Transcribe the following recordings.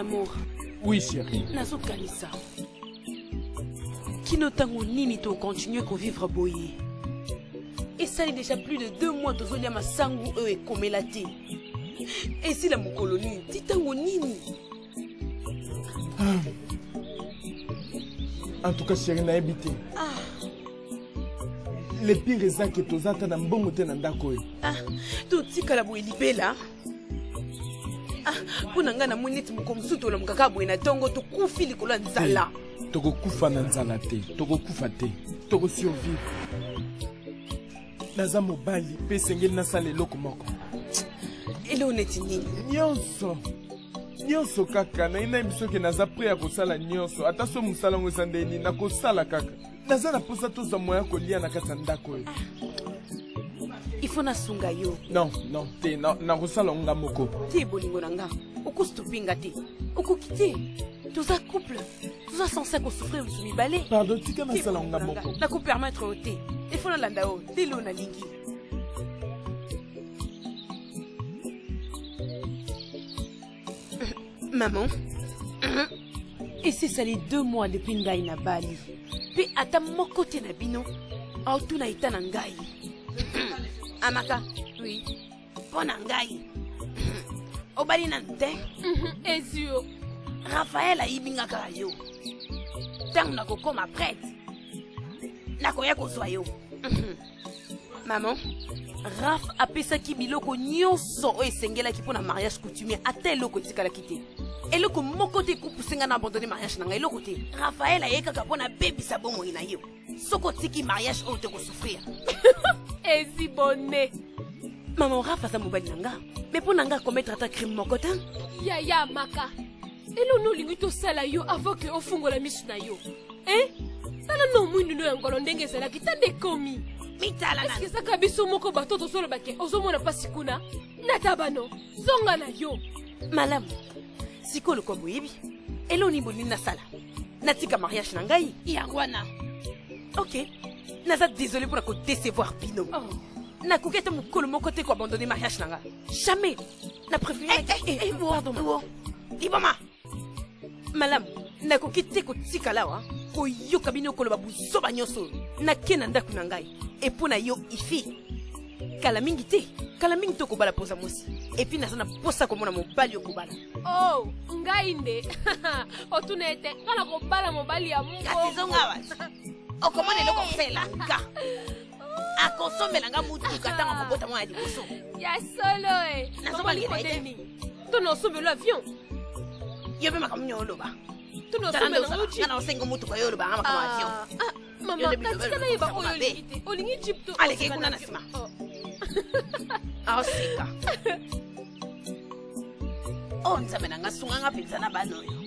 amour. Oui, chérie. Nazo Kanisa. Qui notango nini to continuer à vivre boyer. Et ça est déjà plus de 2 mois de zonia masangu et komelate. Et si la mokolonie, titango nini. En tout cas, chérie, n'a habité. Les pires raisons que tu as dans bon côté dans d'accord. Tout tika la boye libela. Pour nanga na monite mukomsuto la mukaka boye na tongo to kufi likolo nzala. Toko kufa na nzala te, toko kufa te, toko survivre. Naza mobali pe sengeli na sale loko moko. Ele oneti nini? Nyonso kaka na ina biso ke naza prêt à kosala nyonso ata so musala ngo sandeni na kosala kaka. Naza na posa to za moya ko lia na kata ndako. Il faut na sunga yo. Non, te na kosala nga moko. Ti bolingo nanga. Okustupinga te. Okukite. Toza couple. Toza censé ko souffrir musumi balé. Pardon, tika na sala nga moko. Na ko permettre au te. Il faut na landa o. Lelo na lingi. Maman. Et c'est ça les 2 mois depuis ngai na Bali. Puis ata moko te na bino. Auto na ita na ngai. Amaka. Oui. Pona ngai. Obali nante. Ezio. Raphaël a ibinga karayo. Tant na ko koma prête. Na ko ya ko soyo. Maman, Raph a pesa ki biloko nyonso o esengela ki pona mariage coutumier ata eloko tikala kite. Eloko moko te ko pusenga na abandonner mariage na ngai eloko te. Raphaël a yeka ka pona baby sabomo ina yo. Soko tiki mariage o te ko souffrir. Ezi bonne. Maman Raph a sa mobali nanga. Mais pona nga commettre ta crime moko ta. Ya maka. Elo no lingi to sala yo avant que ofungola misu na yo. Tala no mwindu no yangolo ndenge sala kitande komi. Mitala na. Est-ce que ça kabiso moko batoto solo bake ozomona pasikuna? Natabano. Zonga na yo. Malamu. Sikolo kwa boyebi. Elo ni boni na sala. Natika mariage na ngai yangwana. OK. Naza désolé pour la décevoir Pino. Na koketa mukolo moko te ko abandonner mariage na nga. Jamais. Na préféré. Pardon. Ibama. Malamu. Na kokite ko tika lawa. Ko yoka bino ko loba buso banyoso. Na kena ndaku na ngai. Et pour na yo ifi. Kala mingi te. Kala mingi to ko bala posa mosi. Et puis na sana posa ko mona mobali okubala. Oh, ngai nde. Otunete. Kana ko bala mobali ya mungu. Katizonga wa. Okomone loko fela ka. Akosomela nga mutu katanga kobota mwa liboso. Ya solo Nasoma likodeni. Tono sombe l'avion. Yebe makamnyolo ba. Tono sombe nguchi. Kana osengo mutu kwa yolo ba ama kama avion. Mama, katika iba oyo lite. Olingi Egypto. Ale ke kuna nasima. Sika. Nzame na ngasunga ngapinza na bano yo.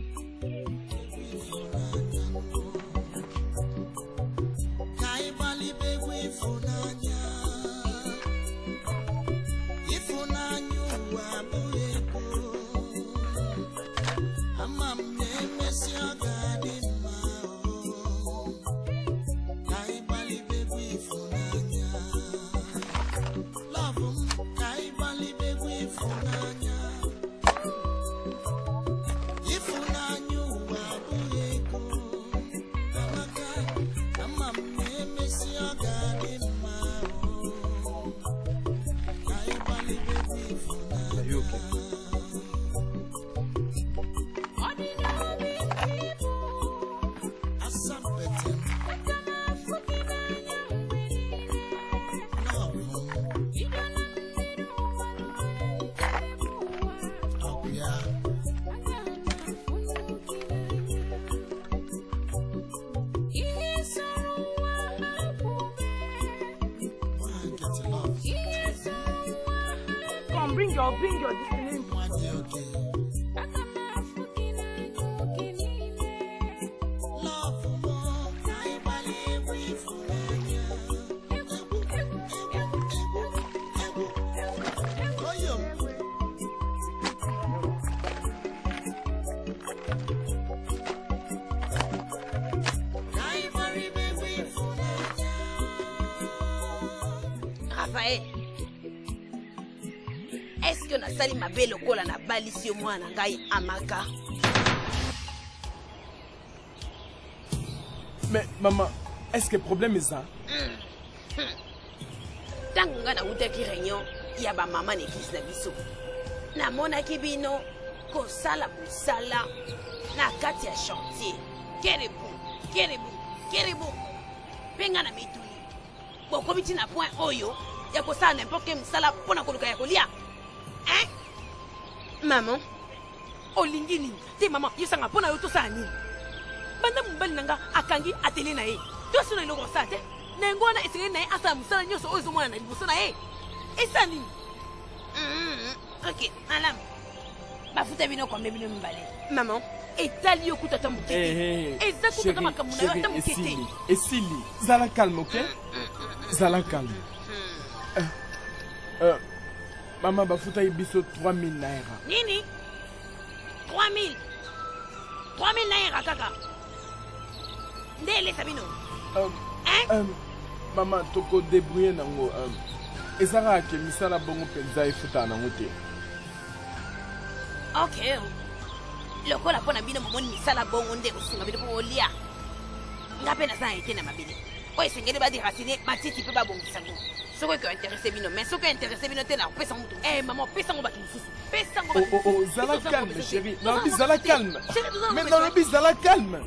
Bring your discipline. Raphaël. est-ce que nasali mabe lokola na balisi yo mwana ngai Amaka? Mais maman, est-ce que le problème est ça? Tant que na utaki réunion, ya ba maman n'existe na biso. Na mona kibino ko sala busala na kati ya chantier. Kerebu. Penga na mituni. Boko biti na point oyo ya ko sala n'importe quel musala pona koluka ya kolia. Hein? Maman, olingini. Te maman, yosanga pona yo to sa nini? Banda mbali nanga akangi ateli na ye. To sona iloko sa te. Na ngona esenge na ye asa musala nyoso ozo mwana na liboso na ye. Esa nini? Ok, alam. Bafuta bino kwa mbebino mbale. Maman, etali yo kutata mukete. Eza kutata makamuna yo ata mukete. Esili, zala calme, ok? Zala calme. Maman bafuta ibiso 3000 naira. Nini? 3000 naira kaka. Ndele sabino. Maman toko débrouiller nango. Ezara ke misala bongo penza efuta nango te. Ok. Lokola pona bino momoni misala bongo nde kosunga bino po olia. Ngape na sa ete na mabele. Oye sengele ba di racine matiti pe ba bongisa ngo. Soko ko intéressé bino, mais soko intéressé bino te na pesa mutu. Maman pesa ngo baki mususu. Pesa ngo baki. Oh, zala calme chérie. Non, zala calme. Mais non, zala calme.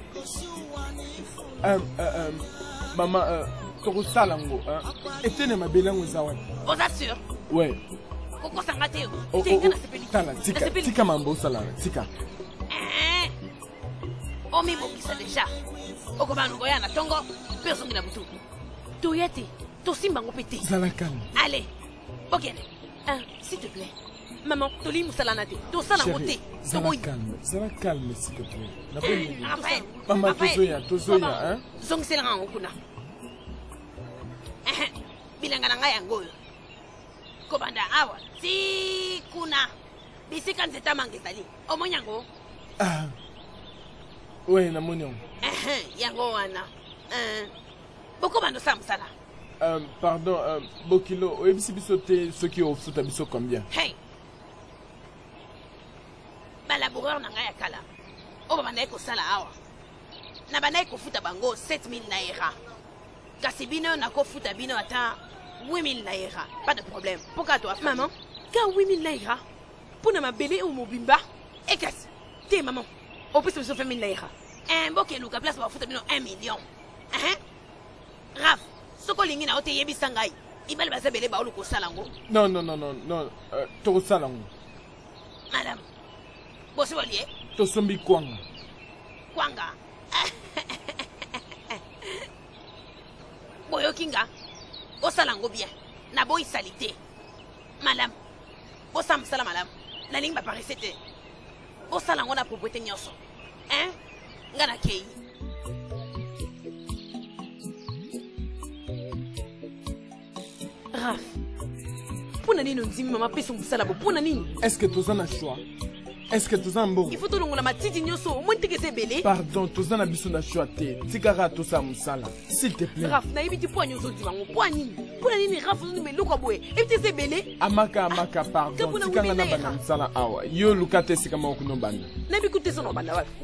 Maman toko sala ngo, etene mabele ngo zawa. Vous assure? Ouais. Koko sangate. Tala, tika mambo sala, tika. Omi bokisa déjà. Okobanu goya na tongo, personne na butu. Toyete, to simba ngo pété. Zala calme. Allez. OK. S'il te plaît. Maman, toli musala na te. To sala ngote. Zala calme s'il te plaît. Raphaël. Maman tozoya, hein? Zong sela ngokuna. Bilanga na ngai yango. Kobanda awa. Si kuna. Bisika nzeta mangezali. Omonyango. Ouais, na monyon. Yango wana. Boko bando samsala. Pardon, Bokilo, oyebisi biso te soki ofuta biso combien? Hey. Balaboureur na ngai akala. Oba banda ko sala awa. Na banda ko futa bango 7000 naira. Kasi bino na ko futa bino ata 8000 naira. Pas de problème. Pourquoi toi? Maman, quand 8000 naira pour na mabele ou mobimba? Et qu'est-ce? T'es maman. On peut se faire 1000 naira. Boke luka place ba futa bino 1 million. Raf, soko lingi na ote yebi sangai. Ibali bazabele ba oluko salango. Non. Toko salango. Madame. Bosi walié? To sombi kwanga. Kwanga. Boyo kinga. Osalango bien. Na boy salité. Madame. Osam sala madame. Na lingi ba paresete. Osalango na propriété nyoso. Ngana kei. Raf. Pona nini nzimi mama pesa musala bo pona nini? Est-ce que tu as un choix? Est-ce que tu as un bon? Il faut tout le monde matiti nyoso au moins teke sebele. Pardon, tu as un biso na choix te. Tikara to sa musala. S'il te plaît. Raf na ibiti po nyoso di bango. Po nini? Pona nini Raf no me loko boye. Ebiti sebele. Amaka pardon. Tikanga na bana musala awa. Yo lukate sikama okuno banda. Na bikute sono banda wapi?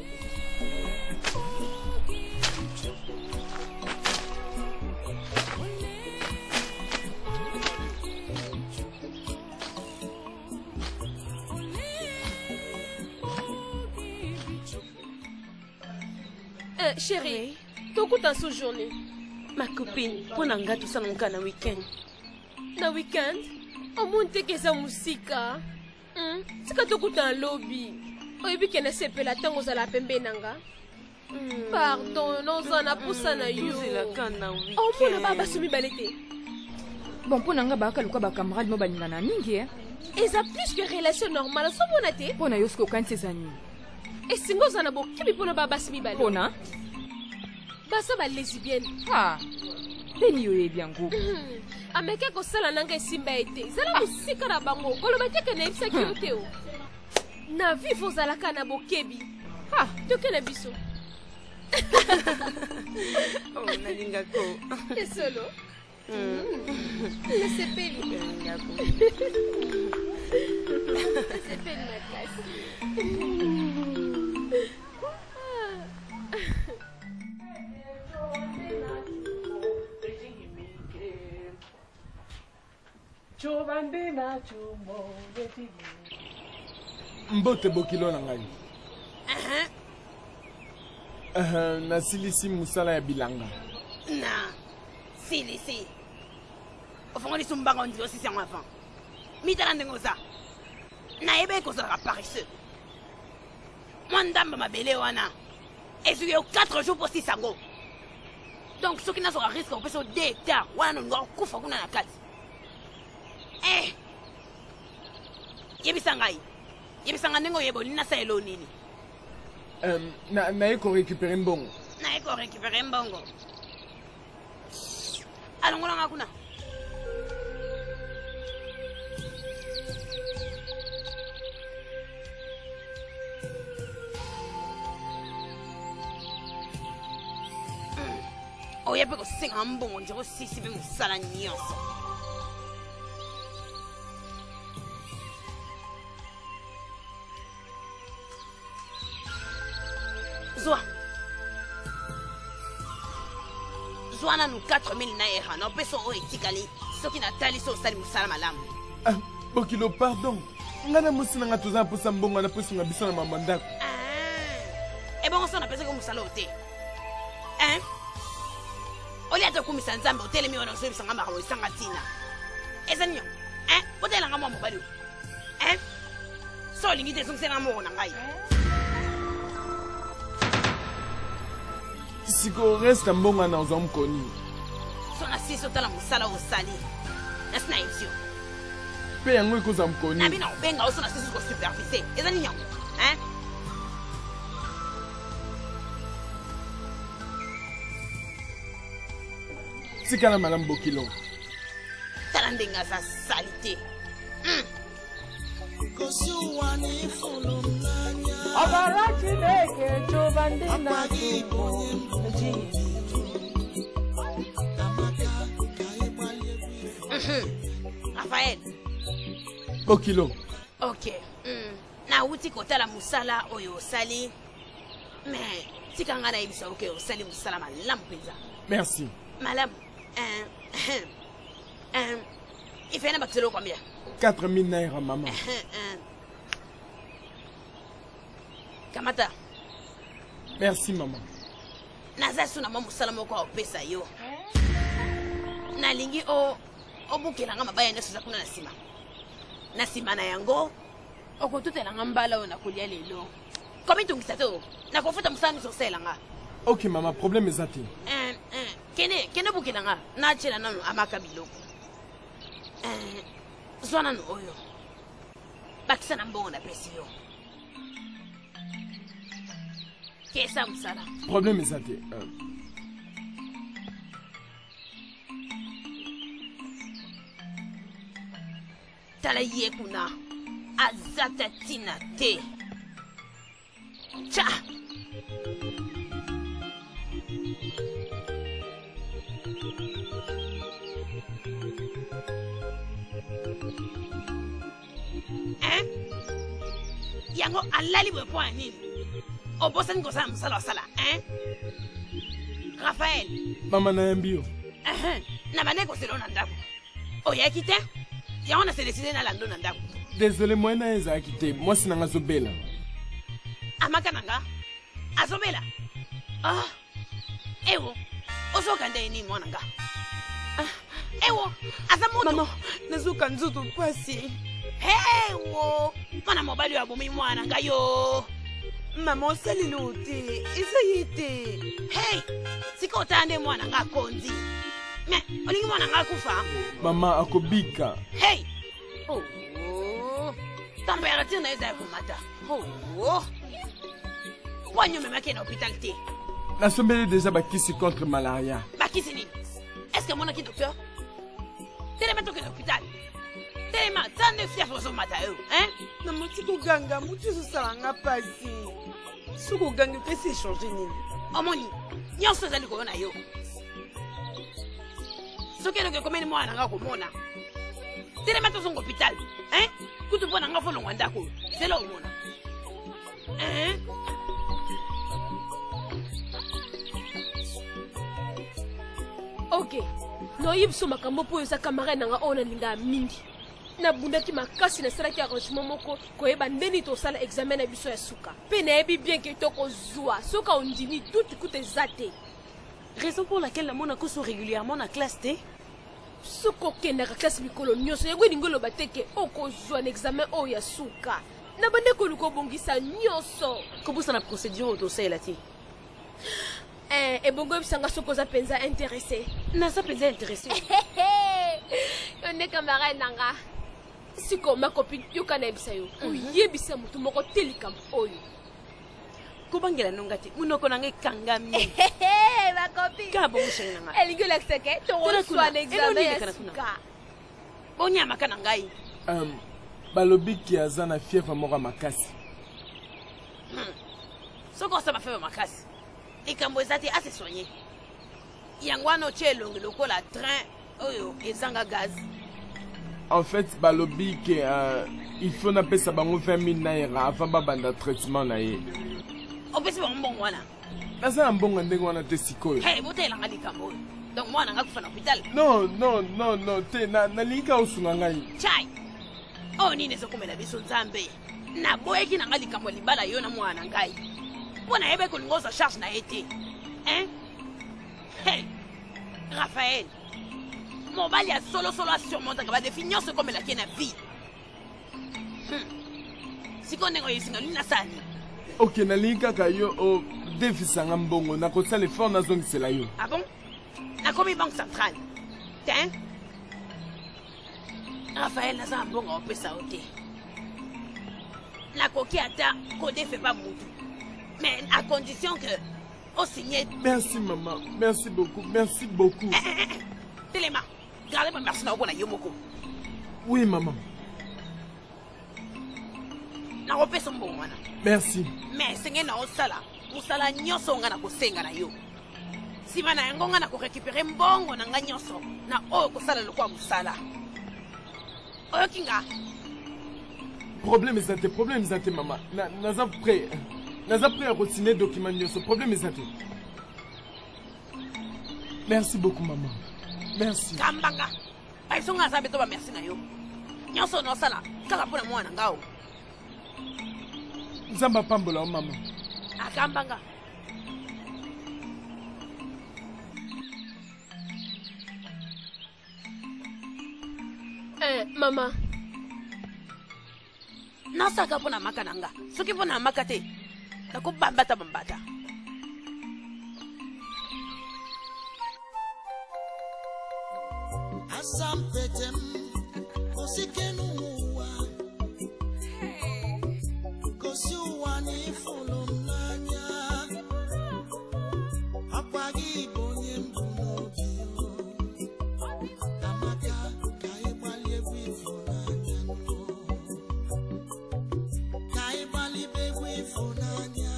Chérie, tu as ce journée. Ma copine, pour nanga tout ça nanga na week-end. Na week-end? Au monde que ça musique. C'est quand tu as un lobby. Au début que ne sait pas la tango za la pembe nanga. Pardon, non ça na poussa na yo. C'est la kana week-end. Oh pour na baba sumi balete. Bon pour nanga ba kaluka ba camarade no baninga na mingi Et ça plus que relation normale so bonate. Pona yosko kan sezani. Et singo za na bo kibi pour na baba sumi balete. Pona Basa ba lesbienne. Beni yo ebiango. Ameke ko sala nanga simba ete. Zala musika na bango. Koloba teke na ibisa kiote o. Na vivo zala kana bokebi. Toke na biso. Oh nalinga ko. Et solo. Laissez peli. Nasepeli makasi. Mbote bokilo na ngai. Nasilisi musala ya bilanga. Na silisi ofongoli sumbanga ndilo sisi yango avant mitala ndenge oza nayebe kozalaka paresseux mwa ndamba mabele wana ezuki yo 4 jours po sisa yango donc soki nazoka risque opesa yo 2 hectare wana nolinga kokufa kuna na kati yebisa ngai ndenge oyeba olini nasala o nini naye korécupere mbongo. Naye korécupere mbongo alongolanga kuna oya mpe kosenga mbongo nje kosisi mpe mosala nyonso zwa nanu 4000 naira na opesa oyo etikali soki natali so osali mosala malamu. Bokilo pardon nga na mosi nanga toza na posa mbongo na posinga biso na mama ndako. Ebongo so napesaki mosala oyo te oli ata okumisa nzambe otelemi wana ozoyebisanga makambo esanga ntina eza nini otelanga mwa mobali oyo so olingi te ezongiselanga moko na ngai siko resta mbongo na ozwa mokoni so nasisi otala mosala osali nasi na yebi yo mpe yango ekozwa mokoni nabi na kobenga oso nasisi kosupervise eza nini yango tikala malamu bokilo tala ndenge aza sali te ọbara Chineke chụba ndị na-achụpụ Raphaël bokilo ok nauti kotala mosala oyo osali mais tika nga nayebisa oke osali mosala malamu mpenza merci malamu ifeye na bakiselo combien 4000 naira mama kamata merci mama naza su na mwa mosala moko aopesa yo nalingi obukelanga mabaya nyonso eza kuna na nsima na yango okotutelanga mbala oyo nakolia lelo komitungisa te o nakofuta mosala nyonso osalelanga ok mama problème eza te kende bukelanga natyela nano amaka biloko zwa nano oyo bakisa na mbongo napesi yo kesa mosala problème eza te tala ye kuna aza ta ntina te tya yango alali boye mpo ya nini obosani kosala mosala wasala Raphaël mama nayambi yo na bande koselo na ndako oyaki te yango naselesile na lando na ndako désolé moye na ye ezalaki te mwasi nanga azobela amaka nanga azobela ewo ozokanda ye nini mwana nga ewo aza moto mama nazoka nzoto mpasi ewo mwana mobali oyo abomi mwana nga yo mama osaleli o te eza ye te hey sika otala nde mwana nga akondi me olingi mwana nga akufa mama akobika hey température na yo eza ya komata po anyo memaki na hôpital te nasombeli déjà bakisi contre malaria bakisi nini est ce que monaki docteur telema toke na hôpital telema tande fièvre ozomata yo mama tika oganga motu ezosalanga mpasi soki ogangi opesi échange nini omoni nyonso ezali koyo na yo soki eloko ekomeli mwana nanga komona telema tozonga hôpital kutu mpo na nga folongwa ndako zela omona ok noyebi so makambo mpo oyo eza camarade nanga oyo nalingaka mingi nabundaki makasi nasalaki arrangement moko koyeba ndeni tosala examen na biso ya suka mpe nayebi bien ke tokozwa soki ondimi tuti kuta eza te raison pour laquelle namonaka so régulièrement na classe te soki okendaka classe mikolo nyonso yango elingi oloba te ke okozwa na examen oyo ya suka na bande koluka obongisa nyonso kobusa na procédure oyo tosalela te ebongo ebisanga soki oza mpenza intéressé naza mpenza intéressé yo nde camarade nanga siko ma copine yoka nayebisa yo oyebisa motu moko te likambo oyo kobangela nonga te munoko nanga ekangami bacopine ka bongoshenge nanga elingi olakisa ke tokoswa na examen ya suka bonyamaka na ngai balobi ke aza na fièvre moko ya makasi soki osala fièvre makasi likambo eza te ase soigné yango wana otya elongi lokola train oyo ezanga gaz en fait balobi ke il faut napesa bango 20 000 naira avant babanda traitement na ye opesi bango mbongo wana naza na mbongo ndenge wana te sikoyo botelanga likambo oyo donc mwana nga kufa na hôpital non te nalingi ka osunga ngai chai oyo nini ezokomela biso nzambe naboyeki na nga likambo libala yo na mwana ngai mpo nayebe kolinga ozwa charge na ye te Raphaël mobali ya solosolo asurmontaka badefi nyonso ekomelaki na vie siko ndenge oyesinga nini nasani ok nalingi kaka yo odefisanga mbongo nakosala effort nazongisela yo ah bon nakomi banque centrale te Raphaël naza na mbongo opesa yo te nakoki ata kodefe ba mutu mais à condition que au signé. Merci maman, merci beaucoup. Téléma, gardez ma merci na obona yomoko. Oui maman. Na opesa mbongo wana. Merci. Mais senge na osala nyonso nga na kosenga na yo. Sima na yango nga na ko récupérer mbongo na nga nyonso na oyo kosala lokwa musala. Oyo kinga. Problème ezate maman. Naza prêt à re-signer document nyonso. Problème ezate. Merci beaucoup maman. Merci. Kambanga. Baiso nga zabe to ba merci na yo. Nyonso no sala kala pona mwana ngao. Nzamba pambola maman. Akambanga. Mama. Nasaka pona maka nanga. Soki pona maka te. Nako bambata. Asampetem kosikenu muwa. Kosiwani fulumnanya. Apagi bonye mbunobio. Amaka kaibali wifunanya. Kaibali wifunanya.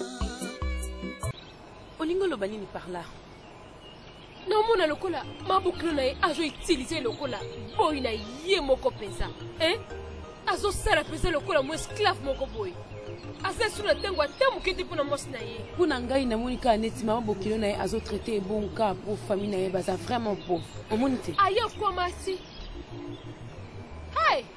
Olingo lo banini par là. Non mona lokola mabukilo na ye azo utiliser lokola boy na ye moko pensa azo sala pensa lokola mo esclave moko boy asa sula tengo atemu kiti pona mos na ye pona ngai na monika neti mabukilo na ye azo traiter bon cas pour famille na ye baza vraiment pauvre omonite ayo kwa masi hey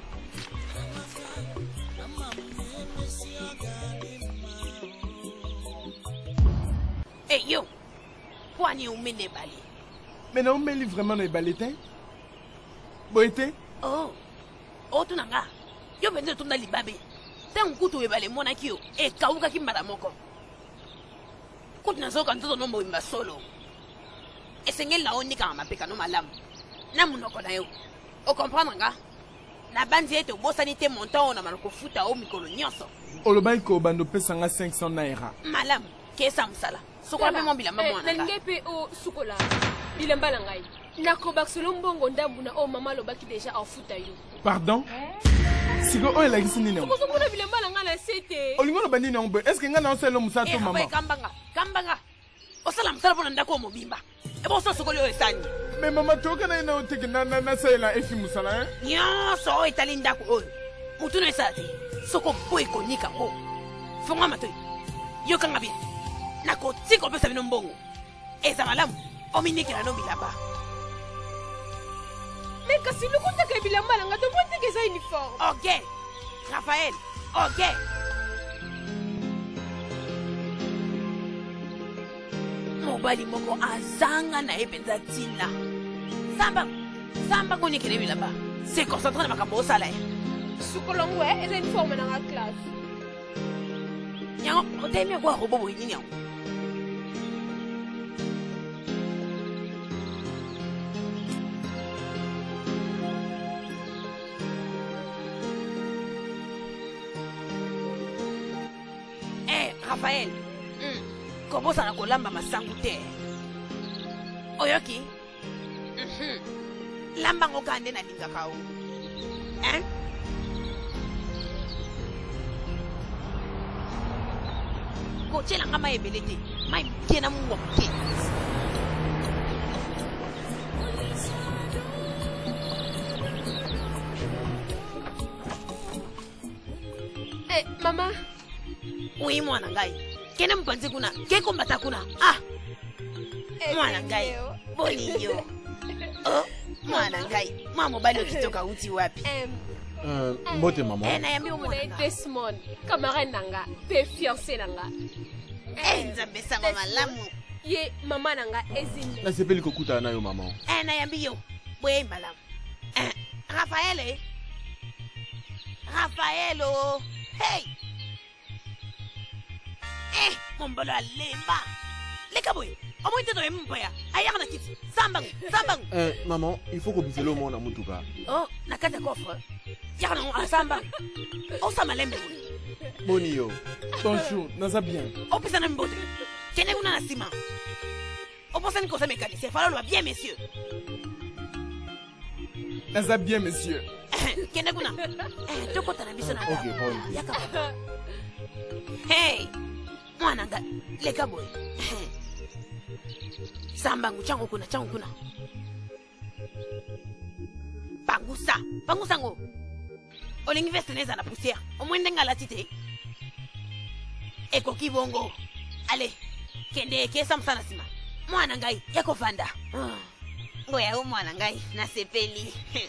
hey yo poani umene bali. Mais non, mais il est vraiment dans les Boité? Oh, tu n'as pas. Yo benzo tunda libabe. Te nkutu webale mona kio. E kauka kimbala moko. Kuti nazoka ntoto nombo imba solo. Esengel na onika mapeka no malamu. Na munoko na yo. O comprendre nga? Na banzi ete obosani te montant na maloko futa o mikolo nyonso. Olobai ko bando pesanga 500 naira. Malamu, kesa msala. Sokola pe mon bilamba mwana. Na ngepe o sukola. Bilamba la ngai. Nakoba solo mbongo ndambu na o mama lobaki déjà afuta yo. Pardon? Siko o la gisini na. Soko soko na bilamba la ngala sete. Olingo lo bandi na ombe. Est-ce que nga na oselo musato mama? Kambanga. Osala msala pona ndako mobimba. Ebo so soko yo esani. Mais mama toka na ina otiki na sela efi musala Nyonso etali ndako oyo. mutuno esala te soko bo ekonika ngo fonga matoi yokanga bien nakotika opesa bino mbongo eza malamu ominikela no bilamba me kasi lokotaka bilamba nanga tomoteka eza uniforme. Ok Raphaël, ok mobali moko azanga na ye mpenza ntina samba konikele bilamba se concentre na makambo osala ye sukolongo eza uniforme nanga classe yango otemi yango arobo boye nini yango Raphaël, kobosana kolamba masangu te oyoki lamba ngo kande na lingaka o kotyelanga mai ebele te mai moke na mungo moke mama. Oui, mwana ngai. Kene mpanzi kuna, keko mbata kuna. Ah! Mwana ngai. Boni yo. Oh, mwana ngai. Mama bali okitoka uti wapi? Mbote mama. Na yambi mwana. Desmond, camarade nanga, pe fiancé nanga. Nzambe sama malamu. Ye mama nanga ezinde. Na sepeli kokuta na yo mama. Na yambi yo. Bwe malamu. Raphaël. Raphaël. Hey! Mombolo alemba. Leka boy. Omo ite to empaya. Ayaka na kiti. Sambangu. Maman, il faut que biselo mo na mutuka. Oh, na kata coffre. Yaka na sambangu. O sama lembe. Boni yo. Bonjour, naza bien. O pesa na mbote. Kene kuna na sima. O posa ni kosa mécanicien. Falo bien messieurs. Naza bien monsieur. Kene kuna. Toko tana biso na. OK, bon. Yaka. Hey. Mwana nga leka boy. Sambangu changu kuna. Pangusa ngo. Olingi veste neza na poussière. Omwende ngala tite. Eko kibongo. Ale. Kende kesa msana sima. Mwana ngai yako vanda. Ngoya mwana ngai na sepeli.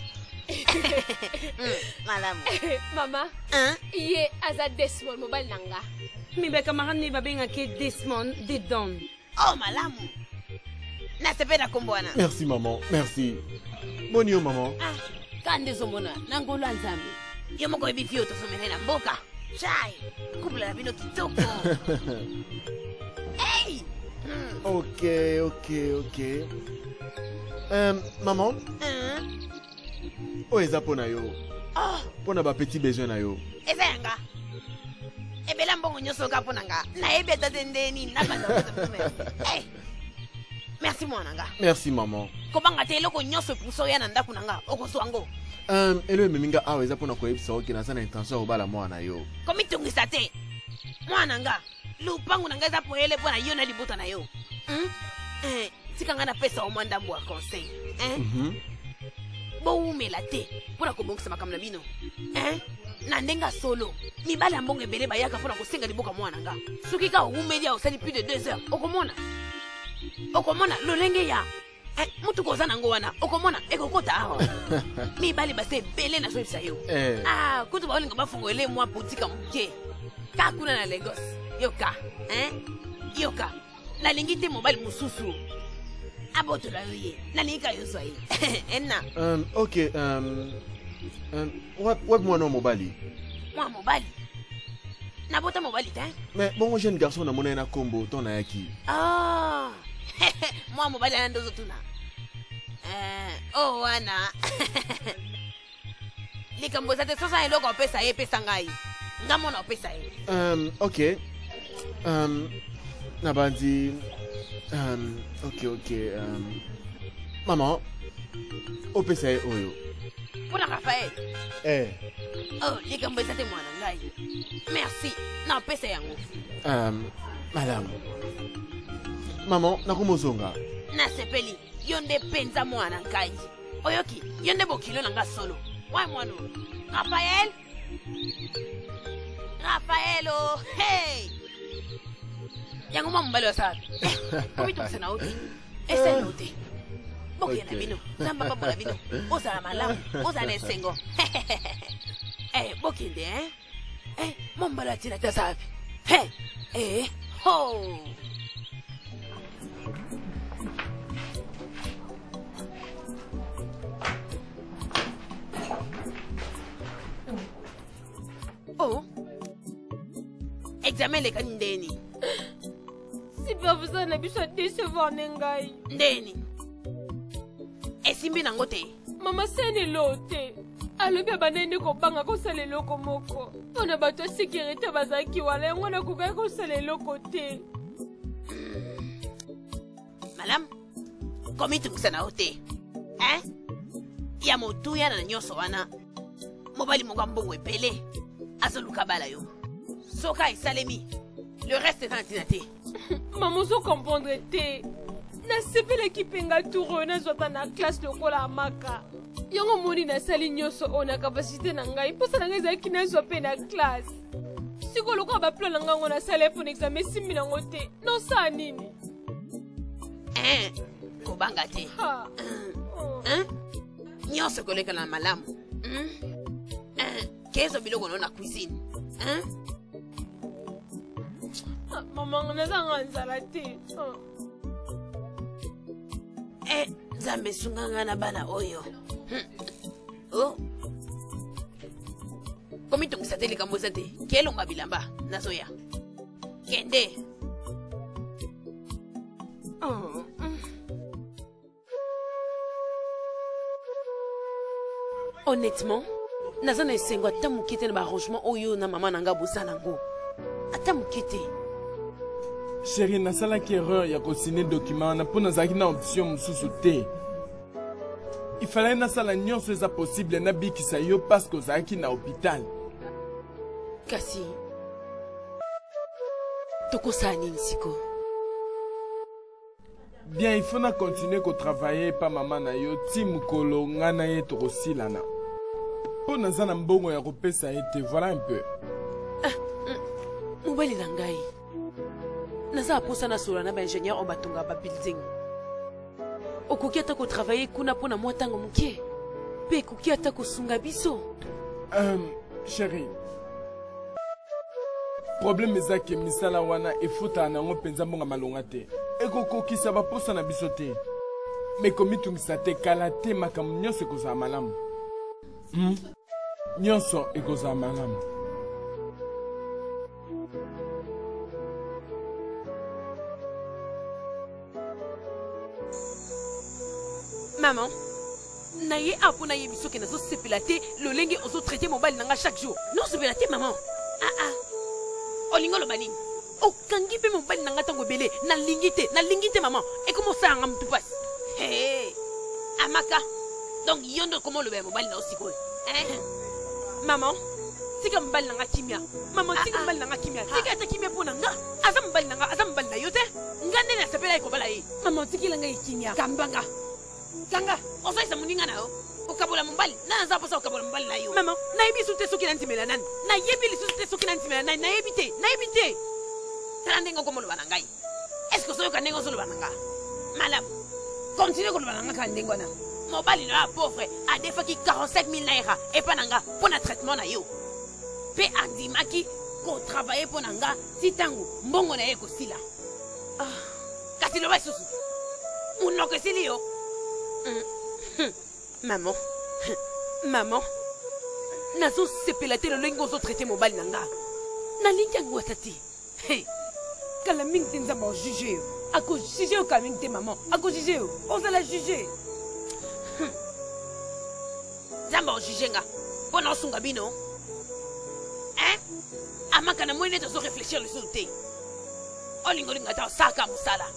Malamu. Mama. Iye aza Desmond mobile nanga. Mibe camarade ni babenga ke Desmond de Don. Oh malamu. Na sepela kombwana. Merci maman, merci. Boni yo maman. Kande zomona nangola nzambe. Yo moko ebifio to somena na mboka. Chai. Kupula bino kitoko. Hey. OK. Maman. Eza pona yo. Pona ba petit besoin na yo. Eza yanga. Ebela mbongo nyoso ka pona nga. Na ebe tatendeni na bana. Merci mwana nga. Merci maman. Kobanga te eloko nyoso puso ya na ndaku nanga okoswango. Elo meminga awa eza pona ko yebisa oke na sana intention obala mwana yo. Komitungisa te. Mwana nga. Lupangu nanga eza poele pona yo na libota na yo. Tika nga na pesa o mwanda mbu wa conseil. Boumela te pona kobongisa makambo na bino. Na ndenga solo. Mibala mbongo ebele bayaka pona kosenga liboka mwana nga. Soki ka umeli osali plus de 2 heures. Okomona lolenge ya. Mutu koza nango wana. Okomona ekokota awa. Mibali base bele na soisa yo. Kutu baolinga bafungo ele mwa boutique muke. Ka kuna na Lagos. Yoka. Yoka. Na lingite mobile mususu. Aboto la yoye. Na linga yozo yi. Enna. OK. What mwana mobali? Mwa mobali. Na bota mobali ta? Mais bon jeune garçon na mona na kombo ton na yaki. Mwa mobali na ndozo tuna. Wana. Likambo za te sosa eloko pesa ye pesa ngai. Ngamona pesa ye. OK. Nabandi. OK. Maman. Opesa ye oyo. Pona Raphaël. Likambo za te mwana ngai. Merci. Na pesa yango. Madame. Maman, nakumozonga. Na sepeli. Yonde penza mwana ngai. Oyoki, yonde bokilo nanga solo. Wai mwano. Raphaël. Rafaelo, hey! Yang umang balo sa kumitong sa nauti. Ese nauti. Boki na bino. Samba pa na bino. Usa malam. Usa na sengo. Boki de mambala tira ta sabi. Ho. Oh. Examen le kan ndeni. Superviseur na biso décevoir nengai. Ndeni. Esimbi nango te. Mama sene lote. Alobi abanene ko banga ko sala eloko moko. Pona bato ya sécurité bazaki wala yango na kukai ko sala eloko te. Malam. Komitu kusana ote. Ya motuya na nyoso wana. Mobali monga mbongo epele. Azoluka bala yo. Soka isalemi. Le reste est antinate. Maman so comprendre te. Na sepele kipenga touro na zota na classe lokola amaka. Yongo moni na sali nyoso ona capacité na ngai. Posa na ngai zaki na zo pe na classe. Siko loko ba plan na ngango na sala pour examen simbi na ngote. Non sa nini. Kobanga te. Nyoso koleka na malamu. Kezo biloko na cuisine. Maman naza nganzala te. Zambe sunganga na bana oyo. Oh. Komitung sa tele kambosa te. Kelo mabilamba nazoya. Kende. Honnêtement, nazana esengo ata mokete na barrangement oyo na mama nanga bosa nango. Ata mokete. Chérie, nasalaki erreur ya kosine document wana mpo nazalaki na option mosusu te. Il fallait nasala nyonso eza possible nabikisa yo parce que ozalaki na hôpital. Kasi tokosala nini siko? Bien, il faut na continuer ko travailler pa mama na yo ti mokolo nga na ye tokosilana. Mpo naza na mbongo ya kopesa ye te, voilà un peu. Mobali na ngai naza aposa na solo na baingénieur oyo batonga babuilding. Okoki ata kotravaille kuna mpo na mwa ntango moke mpe ekoki ata kosunga biso. Chérie, problème ezaki misala wana efutaka nango mpenza mbonga malonga te. Ekokokisa baposa na biso te. Me komitungisa te kala te makambo nyonso ekozala malamu. Nyonso ekozala malamu. Maman, naye apo naye biso ke nazo sepela te lolenge ozo traiter mobali nanga chaque jour. Non sepela te maman. Olingo lo bani. Okangi pe mobali nanga tango belé na lingite maman. Et comment ça ngam tu passe? Amaka. Donc yondo comment le mobali na osiko. Maman, sika mobali nanga kimia. Maman sika mobali nanga kimia. Sika ta kimia po nanga. Azam mobali na yote. Ngande na sepela ko bala yi. Maman siki langa ikimia. Kambanga. Kanga, osa isa muninga nao. Ukabola mbali. Na za posa ukabola mbali na yo. Maman, na yebi sute soki nantimela nani. Na yebi li sute soki nantimela nani. Na yebite. Tala ngo komo lo banangai. Est-ce que soyo kanengo solo bananga? Madame, continue ko lo bananga kanengo na. Mobali na pauvre a defaki 47,000 naira et pananga pour na traitement na yo. Pe andimaki ko travailler pour nanga sitangu mbongo na ye ko sila. Kasi lo basusu. Unoko sili yo. Maman, nazo sepela te lolenge ozo traité mobali nanga. Na lingi yango atati. Kala mingi te nzamba ojuge yo. Ako juge yo kala mingi te maman. Ako juge yo. Ozala juge. Nzamba ojuge nga. Pona osunga bino. Amaka na mwene tozo réfléchir le soute. Olingo linga ta osaka musala.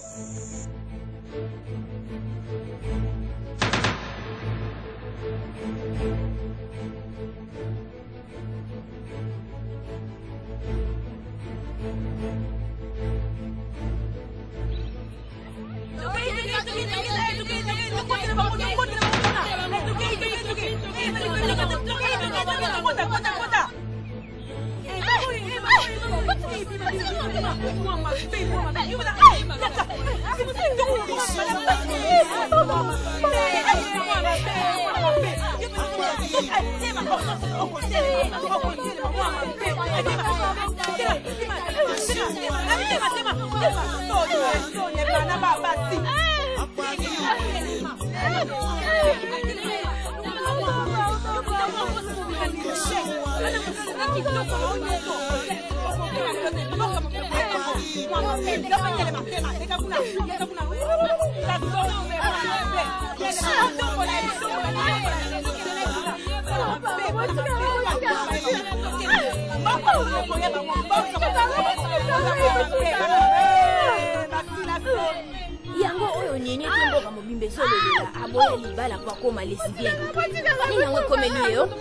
yango oyo nyenye temboka mobimbe sololela aboya libala po akoma lesbienne nini yango ekomeli yo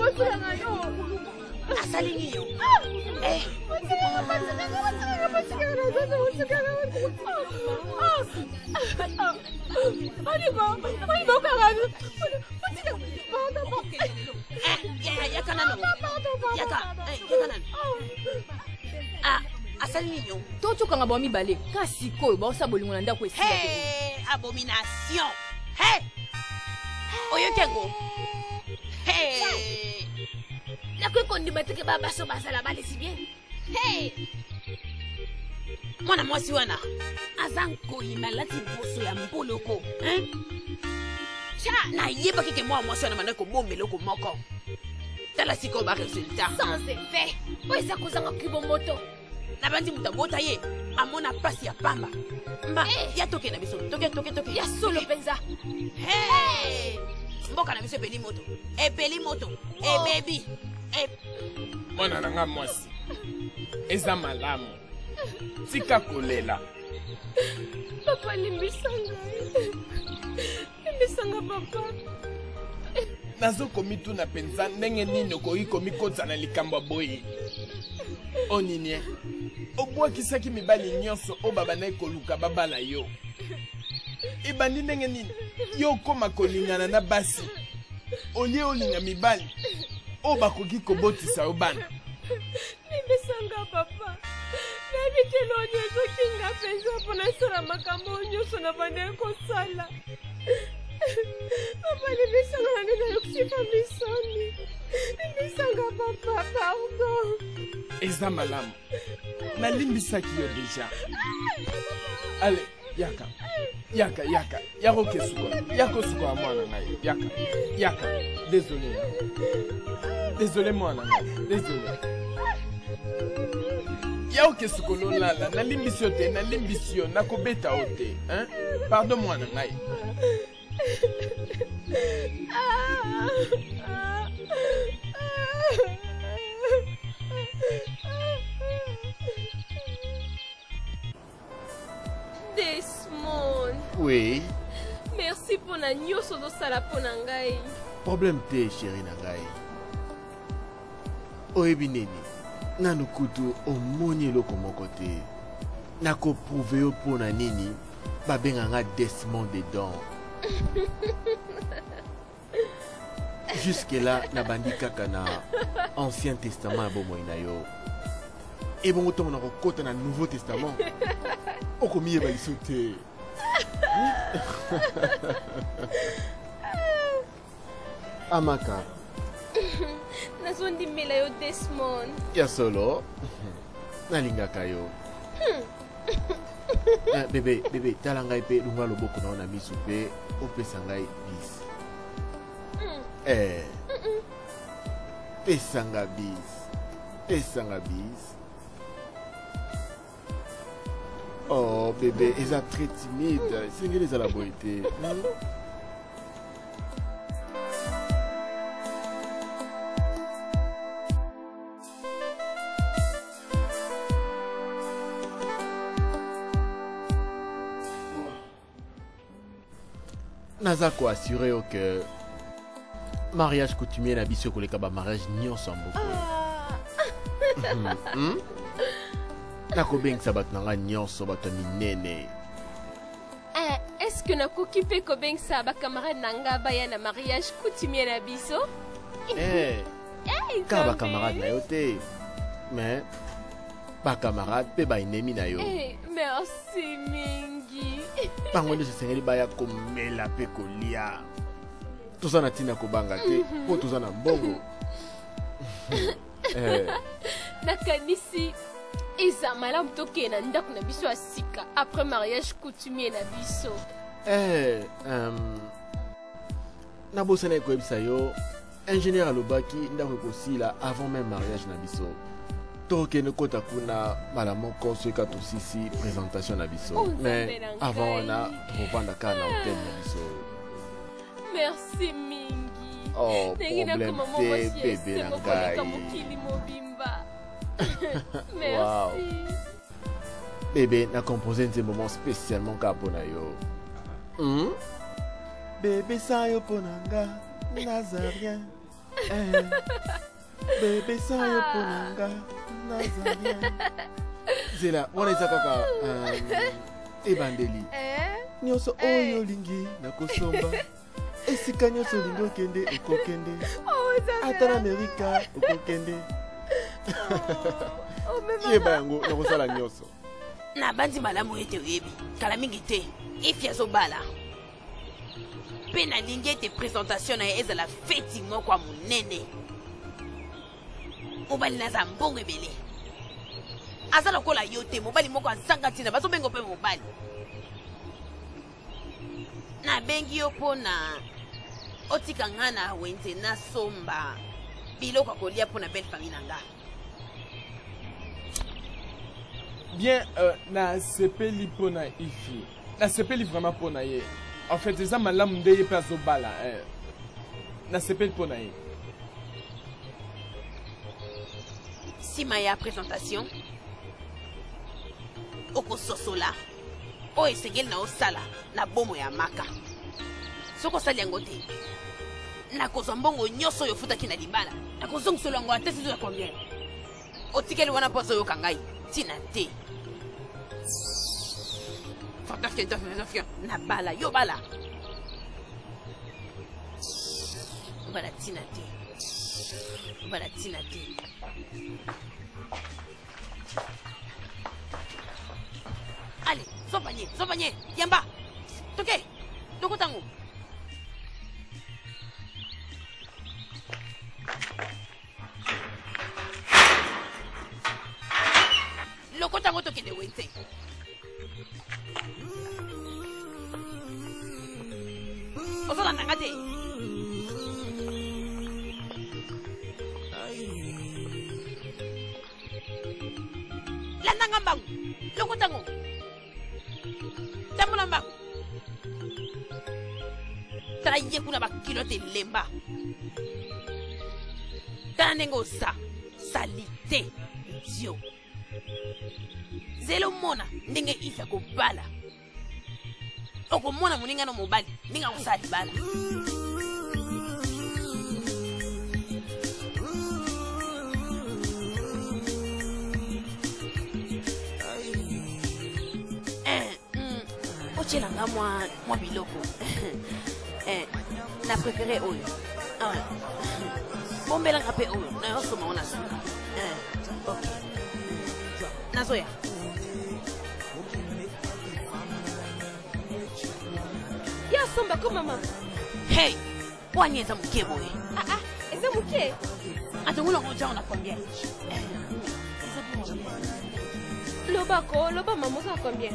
asali nini yo asali nini yo tocokanga bao mibale kasi koyo baosa bolingo na ndako esila abomination oyoki yango nakoki kondima teke babaso bazala balesi bien mwana mwasi wana aza nkoyima alati liboso ya mboloko nayeba keke mwana mwasi wana manda kobomela oko moko tala sikoyo baresultat sans effet oyo eza kozanga kibomboto nabandi moto abota ye amona mpasi ya pamba mba ya toke na biso toke ya solo mpenza mboka na biso epeli moto ebebi mwana na nga mwasi eza malamu tika kolela papa limbisanga papa nazokomituna mpenza ndenge nini okoki komikotisa na likambo ya boye onini obwakisaki mibali nyonso oyo babandaki koluka babala yo ebandi ndenge nini yo okoma kolingana na basi olie olinga mibali oyo bakoki kobotisa yo bana limbisanga papa nayebi te loni ezokinga mpenza mpo nasala makambo nyonso na bandeki kosala papa limbisanga na nde nayokisifa misoni limbisanga papa pardon eza malamu nalimbisaki yo deja ale yaka okesukola mwana ngai yaka désolé mwana ngai désolé ya okesukola olala nalimbisi yo te nalimbisi yo nakobeta yo te pardon mwana ngai Desmond. Oui. Merci pour na nyonso ozosala mpo na ngai. Problème te chéri na ngai. Oyebi nini nanu kutu omoni eloko moko te nakoprouve yo mpo na nini babenganga Desmond dedans. Jusque là nabandi kaka na Ancien Testament ya bomoi na yo ebongo ntongo na kokota na Nouveau Testament okomiyeba liso te. Amaka nazondimela yo Desmond ya solo nalingaka yo. Bebe tala ngai mpe lunga loboko na yo na miso mpe opesa ngai bis. Pesanga bis. Oh bébé, ils sont très timides. C'est que les à la beauté. Naza ko assurer que mariage coutumier na biso ko leka ba mariage nyonso mboko. Nakobengisa bato na nga nyonso bato minene. Est-ce que nakoki mpe kobengisa bacamarade na nga baya na mariage coutumier na biso? Kaka bacamarade na yo te. Mais ba camarade pe ba ennemi na yo. Merci mingi. Bango nde sengeli baya komela pe kolia. Toza na tina kobanga te, po toza na mbongo. Nakanisi eza malamu tokende na ndako na biso ya sika après mariage coutumier na biso. Nabosana ekoyebisa yo ingénieur alobaki ndako ekosila avant même mariage na biso. Tokende kota kuna mala moko soki tosisi présentation na biso. Mais avant wana tovanda kaka na hôtel na biso. Merci mingi. Oh, problème te bébé na ngai. Merci. Wow. Bébé na composé un moment spécialement kapona yo. Bébé sa yo ponanga Nazarien. Bébé sa yo ponanga Nazarien. Zela, wana izakaka ebandeli. Nyoso oyo lingi na kosomba. Esika nyoso lingi okende okokende. Ata na Amerika okokende. Yeba yango na kosala nyoso. Na bandi malamu ete oyebi kala mingi te ifia zobala mpe nalingi ete présentation na ye ezala feti moko ya monene mobali naza mbongo ebele aza lokola yo te mobali moko azanga ntina bazobenga mpe mobali nabengi yo mpona otika nga na wenze nasomba biloko ya kolia mpona belle famille na nga. Bien, na sepeli pona ifi. Na sepeli vraiment pona ye. En fait, eza malamu nde ye pe azobala. Na sepeli pona ye. Sima ya présentation, okososola, oyo esengeli na osala na bomo ya maka. Soki osali yango te, nakozwa mbongo nyonso oyo ofutaki na libala. Nakozongisela yango ate sizo ya combien. Otikeli wana mpo azoyoka ngai. Tina te. Fantafia. Na bala, yo bala. Bala tina te. Bala tina te. Allez, zopanye, yamba. Toke, toko tango. Loko tango toke de wente. Osola nangate. La nangambang. Loko tango. Tamula mbang. Tara ye kuna bakilote lemba. Tara nengo sa. Salite. Dio. Zelo mona ndenge ifya kobala. Oko mona muninga no mobali ninga usali bala. Ochela nga mwa biloko. Na préféré oyo. Bombela nga pe oyo na yo soma ona suka. Okay. Nazoya. Ya somba ko mama. Hey, wanye za mke boy. Eza mke. Atongula ngoja ona combien? Loba maman ça combien?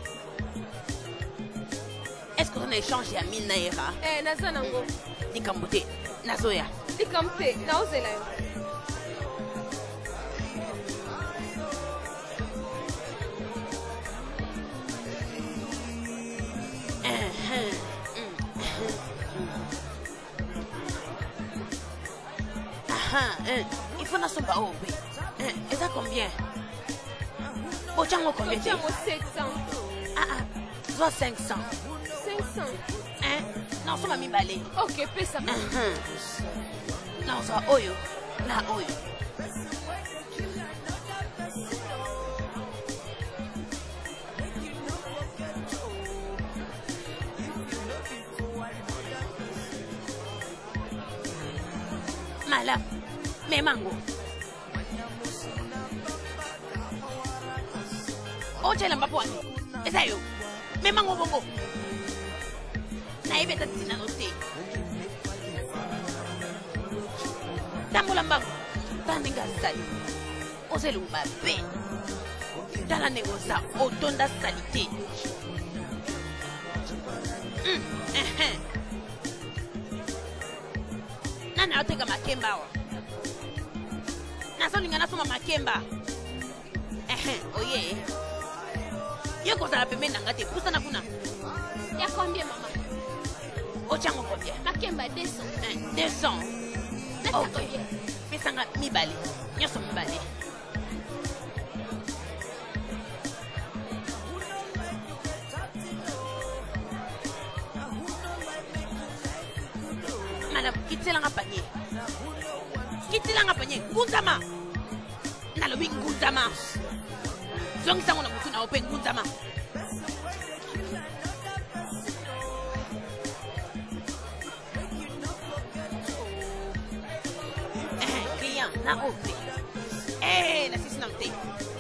Est-ce qu'on a échangé à 1000 naira? Naza nango. Nikamute. Nazoya. Nikamute. Naozela yo. Il faut n'assumer pas. Et ça combien? Au Tchango combien? 700. Soit 500. 500. Non, ça m'a mis balai. Ok, paie ça. Non, ça oyo. La oyo. Malam, mais mango. Ochela mbapwani. Esayo. Mema ngobongo. Na ibeta tina note. Tambula mbango. Taninga sali. Oselu mbabe. Tala negoza otonda salite. Nana oteka makemba wa. Nasolinga nasoma makemba. Oye. Yo kota pembeni ngate kusana kuna. Ya combien maman? Ochango combien? Makemba 200. 200. Ok. Pesanga mibale. Nyoso mibale. Madame, quittez-la panier. Quittez-la panier. Gundama. Nalobi Gundama. Zongi sango na mutu na open Gundama. Client na open. La sisi na mte.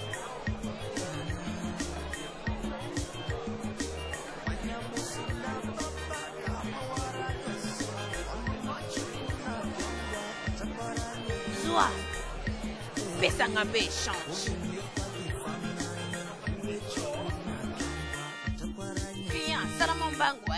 Zoa. Pesanga be change. Client, salama mbangu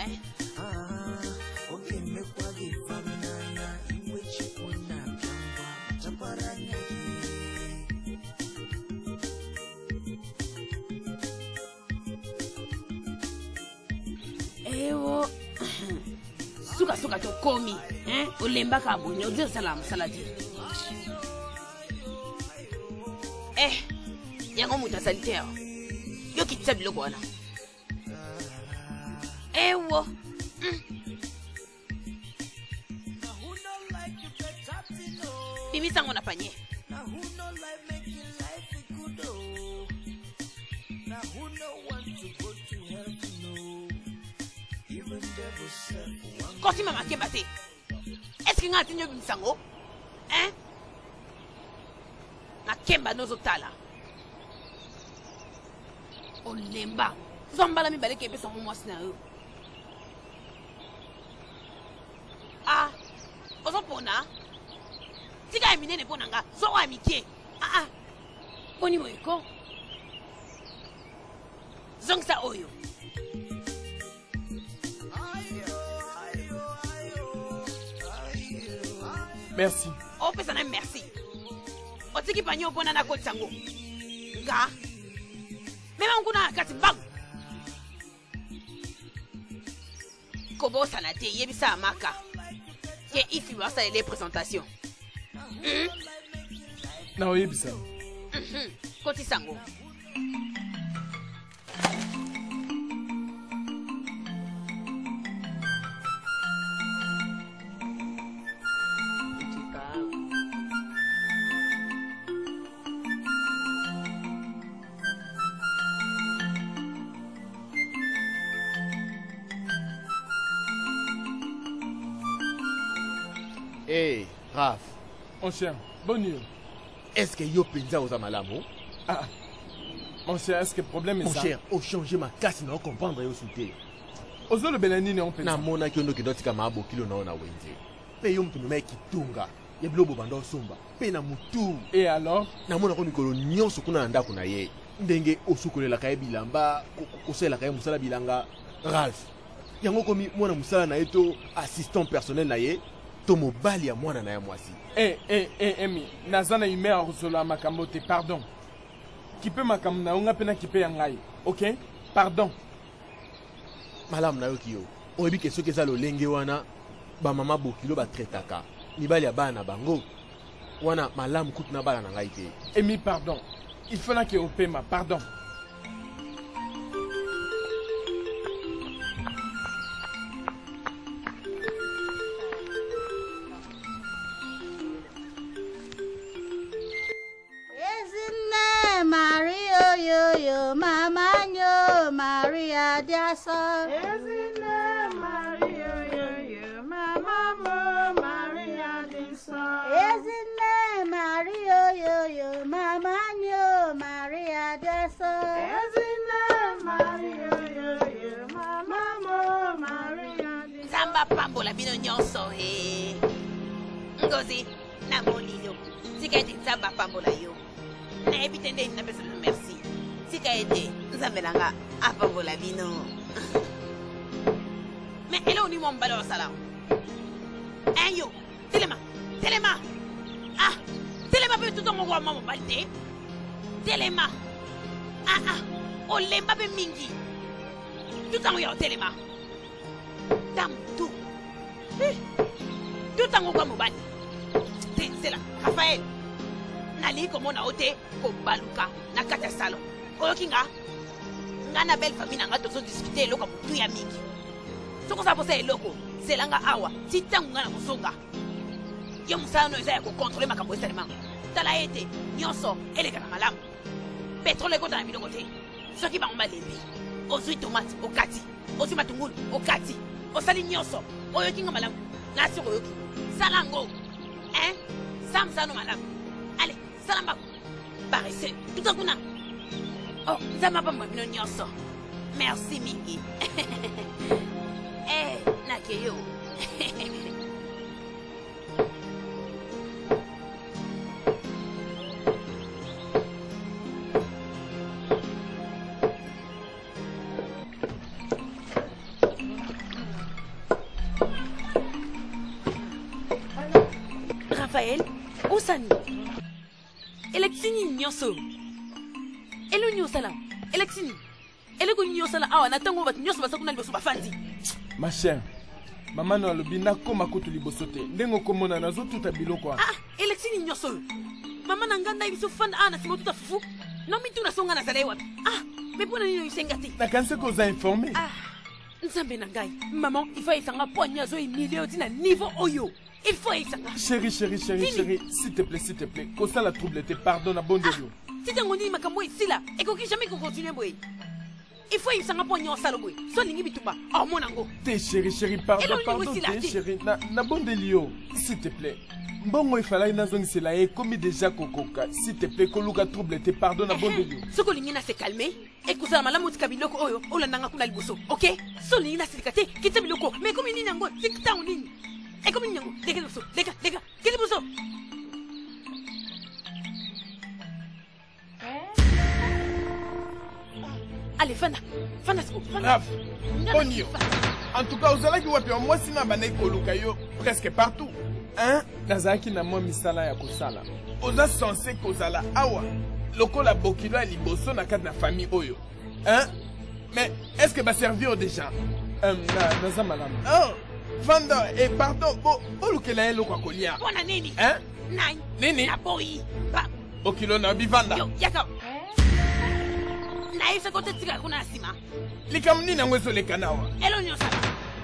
Ewo. Suka to komi, olemba ka bonyo, dio salam salati. Yango muta salite yo kitsa biloko wana. Ewo. Bibi sango na panye. Kosi mama kemba te. Est-ce que ngati nyo bimisango? Makemba nozo tala. Olemba. Zombala mi baleke pe songo mwasi na yo. Ozo pona. Tika emine ne pona nga. Zo wa mikie. Poni moiko. Zongsa oyo. Merci. Oh, pesa na merci. Otiki panyo pona na koti sango. Nga. Mema nguna kati bang. Kobo sanate yebisa amaka. Ke ifi wasa les présentations. Na oyebisa. Koti sango. Hey, Raph. Mon cher, bonne nuit. Est-ce que yo penza aux amalamo? Mon cher, est-ce que le problème est mon ça? Mon cher, au changer ma casse, non comprendre yo souté. Ozo le belani ne on penza. Na mona ki onoki dotika mabo kilo na ona wenze. Pe yo mtu me kitunga. Ye blobo bando somba. Pe na mutu. Et alors? Na mona ko mikolo nyonso kuna ndako na ye. Ndenge osukolela kaye bilamba, kosela kaye musala bilanga Ralph. Yango komi mwana musala na yeto assistant personnel na ye. Tomo bali ya mwana na ya mwasi. Emi, nazana ime a rusolo makambo te, pardon. Kipe makambo na unga pena kipe ya ngai, ok? Pardon. Malam na yo kiyo. Oyebi ke soki eza lolenge wana ba mama bokilo ba tretaka. Mibali ya bana bango. Wana malam kutu na bala na ngai te. Emi, pardon. Il faut que opema, pardon. Yo, mama, yo, Maria, dear son. Isn't it Maria, yo, mama, Maria, dear son. Isn't it Maria, yo, mama, yo, Maria, dear son. Isn't Nzamba pambola bino nyonso he. Ngozi na molino. Sika ete Nzamba pambola yo. Na ebitende na pesa merci. Sika ete Nzambe nanga apambola bino. Mais elle on y mon ballon salam. Hein yo, Téléma. Ah, Téléma peut tout en mon maman balde. Téléma. Ah, on l'aime pas mingi. Tout en yo Téléma. Dam tout. Tout en mon balde. C'est là, Raphaël. Nali comme on a ôté comme baluka na kata salon. Okinga. Ngana belle famille nga to discuter loko tout ya mingi. Soko sa posa eloko, selanga awa, si tangu ngana musonga. Yo musano eza ya ko contrôler makambo esalema. Tala ete, nyonso eleka na malamu. Petrole ko na biloko te. Soki ba ngomba lembi. Ozui tomate okati, ozui matungulu okati. Osali nyonso, oyo kinga malamu. Na soko yo. Salango. Hein? Sam sano malamu. Allez, salamba. Paresse, tout en kuna. Oh, zama pa mbino nyonso. Merci mingi. Eh, Nakeyo. Raphaël, Osani. Elexini nyoso. Elo nyosala. Elexini. Eleko nyosala awa na tango bat nyoso basakuna liboso bafandi. Ma chère, maman no alobi nakoma kutu liboso te. Ndengo komona nazo tuta biloko. Ah, Elexini nyoso. Maman nanganda ibiso fanda ana simo tuta fufu. Non mi tuna songa na zale wapi. Ah, mais pona nino isengati. Na kanse ko za informé. Ah, nzambe nangai. Maman, il faut isanga ponya zo imilio tina niveau oyo. Il faut isanga. Chérie, s'il te plaît. Kosa la troublete, pardonne, abondez-le. Si tu as makambo ici là, et qu'on jamais continue boy. Il faut isanga ponya salo boy. So lingi bituba. Oh mon ango. T'es chérie, pardon, t'es chérie. Na bondelio, s'il te plaît. Bongo ifala ina zongi c'est là et comme déjà kokoka. S'il te plaît, koluka troublete, pardonne, abondez-le. Soko lingi na se calmer. Et kusala malamu tikabiloko oyo, olandanga kuna liboso. OK? So lingi na silikate, kitabiloko. Mais comme ni nango, tikta onini. Et comme ni nango, les gars, quel est boso? Allez, Fana, Raf, Onyo. En tout cas, vous allez voir, moi, si je suis presque partout. Hein? Nazaki na moi misala ya kosala. Oza censé kozala awa. Loko la bokilo ya liboso na kati na famille oyo. Hein? Mais est-ce que va servir déjà? Naza malam. Oh, Vanda, et pardon, bo lukela elo kwa kolia. Bona nini? Hein? Nai. Nini? Na boy. Ba. Bokilo na bivanda. Yo, yaka. Na isa kote tika kuna sima. Likamni na ngweso lekanawa. Elo nyosala.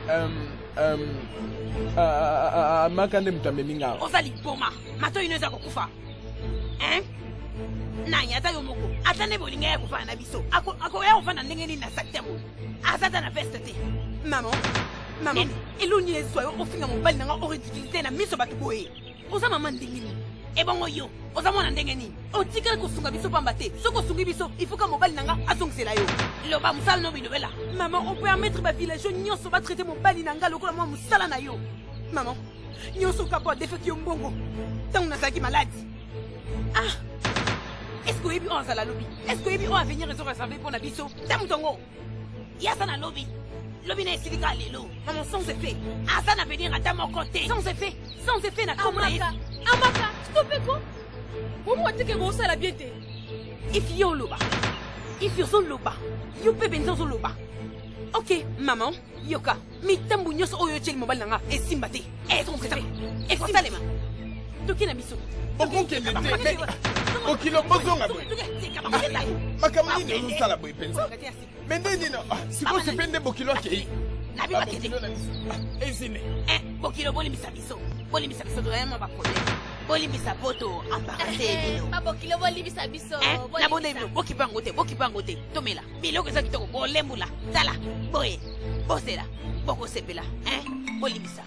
Makande mutameninga. Ozali boma. Mato inaweza kukufa. Hein? Nanya ata yomoko. Ata nebo linga ya kufa na biso. Ako ya ufana ndenge ni na saktembo. Azata na veste te. Maman. Elo nyezwa yo ofinga mobali nanga originalité na miso batu boye. Oza mama ndenge ni. Ebongo yo. Oza mona ndenge ni. Otika kosunga biso pamba te. Soko sungi biso, il faut que mobali nanga azongisela yo. Loba musala no bilobela. Maman, on peut permettre ba village nyonso ba traiter mobali nanga lokola mo musala na yo. Maman, nyonso kapo defeki yo mbongo. Tant na saki malade. Ah. Est-ce que ebi on sala lobby? Est-ce que ebi on va venir réserver pour na biso? Tamutongo. Ya sana lobby. Lobby na esilika lelo. Maman sans effet. Ah ça na venir à ta mon côté. Sans effet na comme Amaka, stopez quoi? Vous m'avez dit que vous savez la bienté. If you loba. If you son loba. You pe benzo son loba. Ok, maman, yoka. Mi tambu nyos oyo chel mobile nanga. E simbate. E son fait. E quoi ça les mains? Toki na biso. Boko kende te. Okilo bozonga boy. Makamani ne usala boy penza. Mendeni no. Siko sepende bokilo ke. Na bi bakete. Ezine. Bokilo boli bisabiso. Boli bisabiso doyama bakole. Boli bisapoto embarrassé bino. Mabokilo boli bisabiso. Na bonde bino bokipango te. Tomela. Biloko za kitoko bolembula. Tala. Boye. Bosela. Boko sepela. Boli bisa.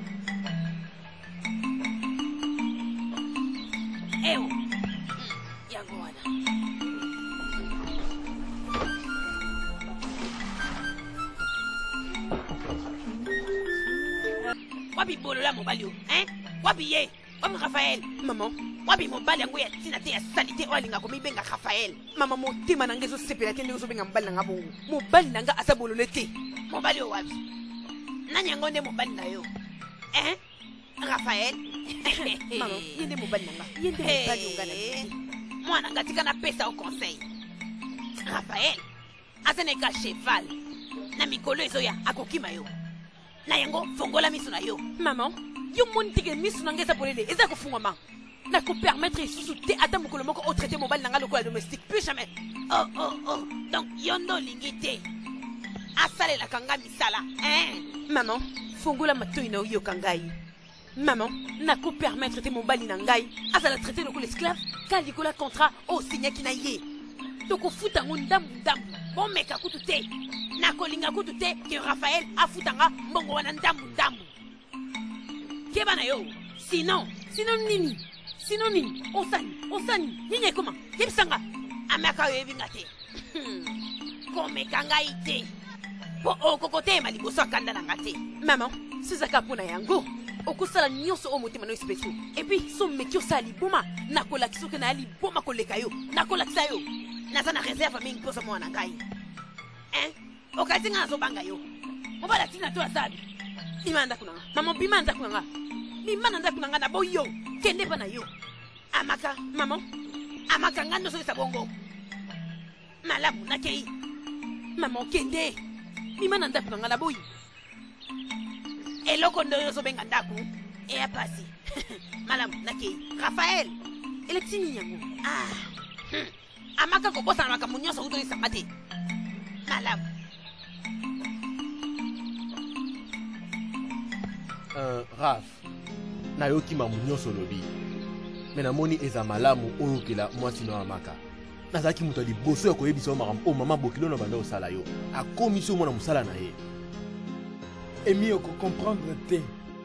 Ewo. Yango wana. wapi bolola mobali yo wapi ye wapi Raphaël maman wapi mobali yango ya tina te ya salite oyo alinga komibenga Raphaël mama motema nanga ezosepela te ndenge ozobenga mobali nanga bongo mobali nanga aza bolole te mobali oyo wapi nani yango nde mobali na yo Raphaël mama ye nde mobali nanga ye nde mobali onga na bibi mwana nga tika napesa au conseil Raphaël aza na eka cheval na mikolo ezoya akokima yo na yango fongola miso na yo maman yo moni teke miso nanga eza polele eza kofungwama nakopermettre lisusu te ata mokolo moko otraite mobali nanga lokola domestique plus jamais oh donc yo nde olingi te asalelaka nga misala maman fongola matoi na oyoka ngai maman nakopermettre te mobali na ngai azala traité lokola esclave ka likola contrat osignaki na ye tokofuta ngo ndambu bomeka kutu te nakolinga kutu te ke Raphaël afutanga mbongo wana ndambu keba na yo sinon nini osani nini ekoma yebisanga amaka yo ebinga te komeka ngai te po okokotema liboso akanda na nga te maman sizaka mpo na yango okosala nyonso oyo motema no esipeso epuis so meki osala liboma nakolakisa oke naya liboma koleka yo nakolakisa yo naza na réserve mingi mposa mwana na ngai okati nga nazobanga yo mobala tina to azabi bima na ndako na nga mama bima na ndako na nga na boyo kende mpa na yo amaka mama amaka nga ndosolesa bongo malamu nakei mama okende bima na ndako na nga na boyi eloko ndo yo ozobenga ndako eya pasi malamu nakei Raphaël elekisi nini yango amaka kobosana makambo nyonso utolisanga te malamu Raf nayoki mamu nyonso lobi me namoni eza malamu oyokela mwasi no amaka nazalaki moto ya liboso ya koyebisa yo makambo oyo mama bokilo na banda osala yo akomisi omona mosala na ye emi okocomprendre te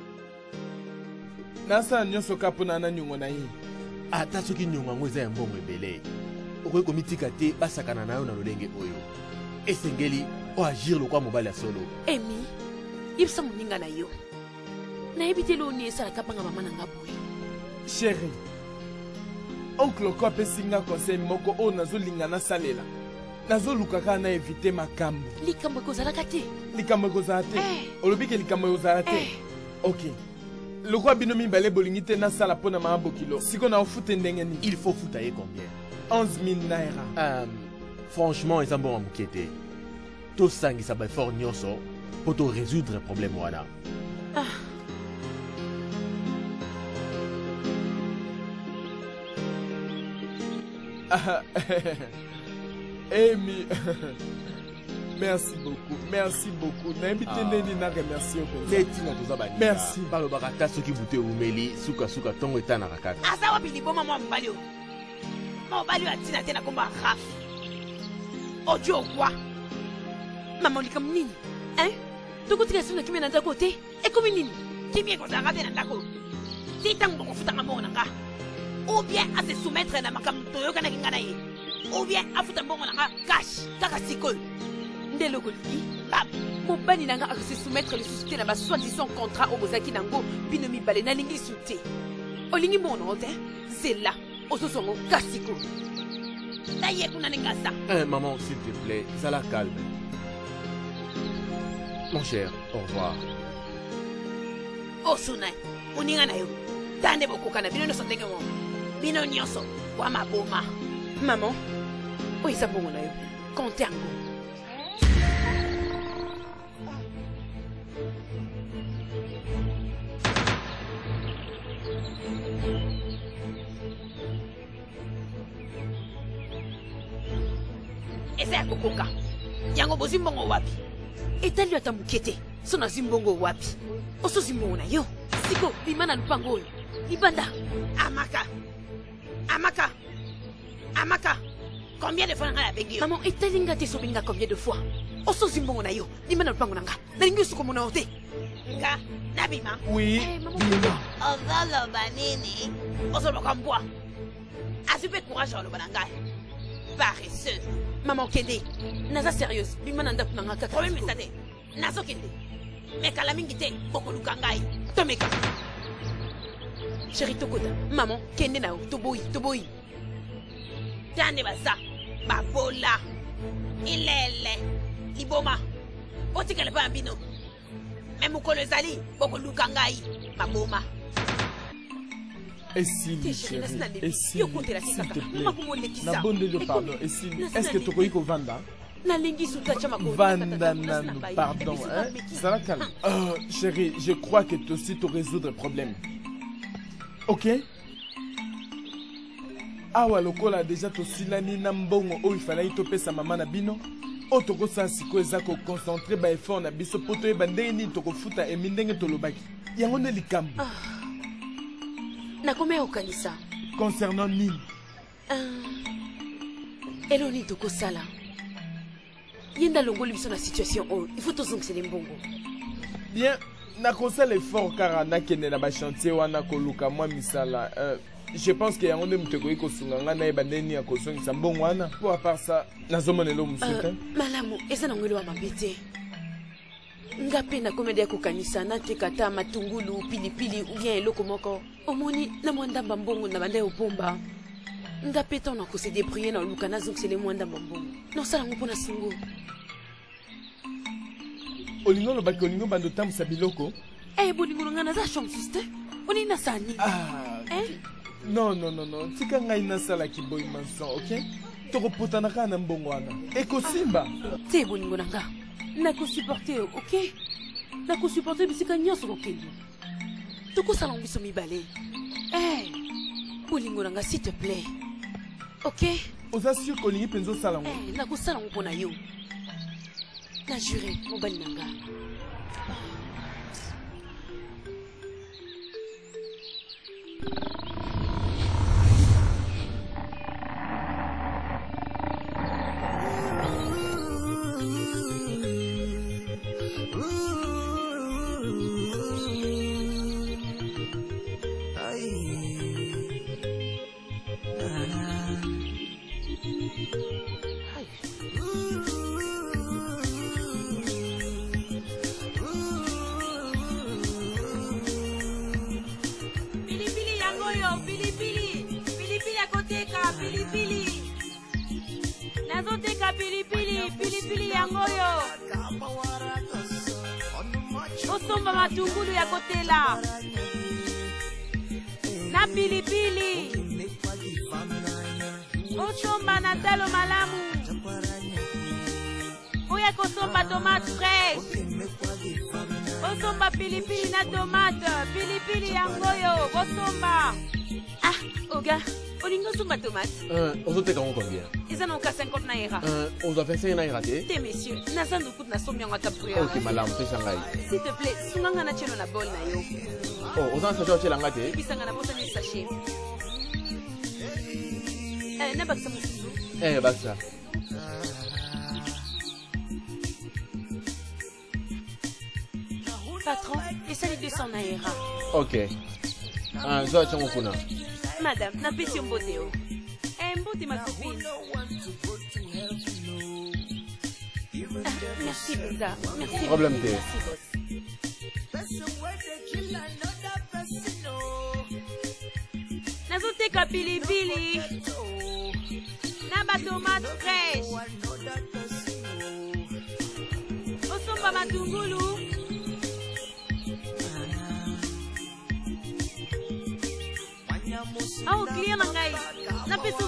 nasala nyonso ka mpona na niongo na ye ata soki niongo yango eza ya mbongo ebele okoki komitika te basakana na yo na lolenge oyo esengeli oagir lokwa mobali ya solo emi yebisa moninga na yo nayebi te loni esalaka banga mama na nga boye chéri oncle oko apesi nga conseil moko oyo nazolinga nasalela nazolukaka na evite makambo likambo ekozalaka te olobi ke likambo ekozala te ok lokwa bino mibale bolingi te nasala mpo na mama bokilo siko na ofute ndenge nini il faut futa ye combien 11 000 naira franchement eza mbongo moke te tosangisa baeffort nyonso mpo torésoudre problème wana Amy, merci beaucoup. Nayebi te ndeni na remercier au merci. Balo bakata soki bute umeli suka tongo etanaka kaka. Asa wapi liboma mwa mbali yo. Mobali wa tina tena komba Raf. Odio kwa. Mama likam nini? Tokotika sina kimia na ndako te. Ekomi nini? Kimia ko zanga te na ndako. Titango bokofuta ngamo na nga. Ou bien à se soumettre na makamto yo kana kinga na ye. Ou bien afuta mbongo nanga cash kaka sikoyo ndelo koliki mobali nanga a se soumettre les sociétés na ba soi-disant contrat au bozaki nango bino mibale na lingi sute olingi mono te zela ososongo kasiko taye kuna ningasa maman s'il te plaît sala calme mon cher au revoir osuna uninga na yo tande bokoka na bino no sondenge mo bino nyonso wa maboma maman oyo eza bongo na yo konte yango eza ya kokoka yango bozwi mbongo wapi etali ata moke te so nazwi mbongo wapi osozwi mbongo na yo siko bima na lupango oyo libanda amaka combien de fois nanga na bengi yo maman etali nga te sobinga combien de fois osozwi mbongo na yo bima na lupango na nga nalingi osukomona yo te nga nabima oui bima ozoloba nini ozoloba mbwa azwi mpe courage oloba na ngai paresseux maman okende naza sérieuse bima na ndako na nga kaka problème eza te nazokende me kala mingi te bokoluka ngai Tomeka. Chérie Tokota, maman, kende na toboyi. Tande basa, babola, ilele, liboma. Otika le bambino. Même ukolo zali, boko lukangai, baboma. Essili, chérie, Essili, s'il te plaît. Nabonde pardon, Essili, est-ce que tu connais Vanda? Vanda, pardon, hein? Ça va calme. Chérie, je crois que tu aussi tu résoudre le problème. Ok? Awa lokola déjà to silani na mbongo o ifala itope sa mama na bino. O toko sa siko ezako concentrer ba effort na biso poto e bandenge ni toko futa e mindenge to lobaki. Yango ne likambo. Na kome okanisa. Concernant nini? Eloni toko sala. Yenda longoli biso na situation o. Il faut tozongisa le mbongo. Bien, na kosala effort car na kende na ba chantier wana koluka mwa misala. Je pense que yango ndemu tekoyi kosunga na yeba ndeni ya kosongisa mbongo wana. Pour à part ça, nazomonelo musuka. Malamu, eza na ngwelo wa mabete. Ngape na komede ya kokanisa na tekata matungulu pilipili ou bien eloko moko. Omoni na mwanda mbongo na bande opomba. Ngape to na kose débrouiller na luka na zongisele mwanda mbongo. Non sala ngo pona singo. Olingo lo baki olingo bando tambusa biloko. Bolingo ngana za chanciste. Oni na sani. Non. Tika ngai na sala ki boy manson, ok? Toko potana kana mbongo wana. Eko simba. Te bolingo nanga. Na ko supporter, ok? Na ko supporter bisika nyonso kokeli. Toko sala mbiso mibale. Bolingo nanga s'il te plaît. Ok? Oza sûr kolingi penzo sala ngo. Na ko sala ngo na yo. Na juré, mobali nanga. Pilipili yangoyo. Osomba matungulu ya kotela. Na pilipili. Osomba na talo malamu. Oya kosomba tomate fraîche. Osomba pilipili na tomate. Pilipili yangoyo. Osomba. Oga. Olingo somba tomate. On doit payer combien? Ils en ont qu'à 50 naira. On doit faire 5 naira. T'es messieurs, n'a nous coûte na sombi en tapouya. Ok, madame, c'est Shanghai. S'il te plaît, sunganga na chelo na bol na yo. Oh, on a un sachet de ngate. Bisanga na bota ni sachet. Na baksa mususu. Basta. Patron, et ça les 200 naira. Ok. Zoa chango kuna. Madame, na pesi mbote yo. Mbote ma copine. Merci Beza. Merci. Problème de. Nazoteka pilipili. Na ba tomate fraîche. Osomba matungulu. Oh, client nangai. Na pesu.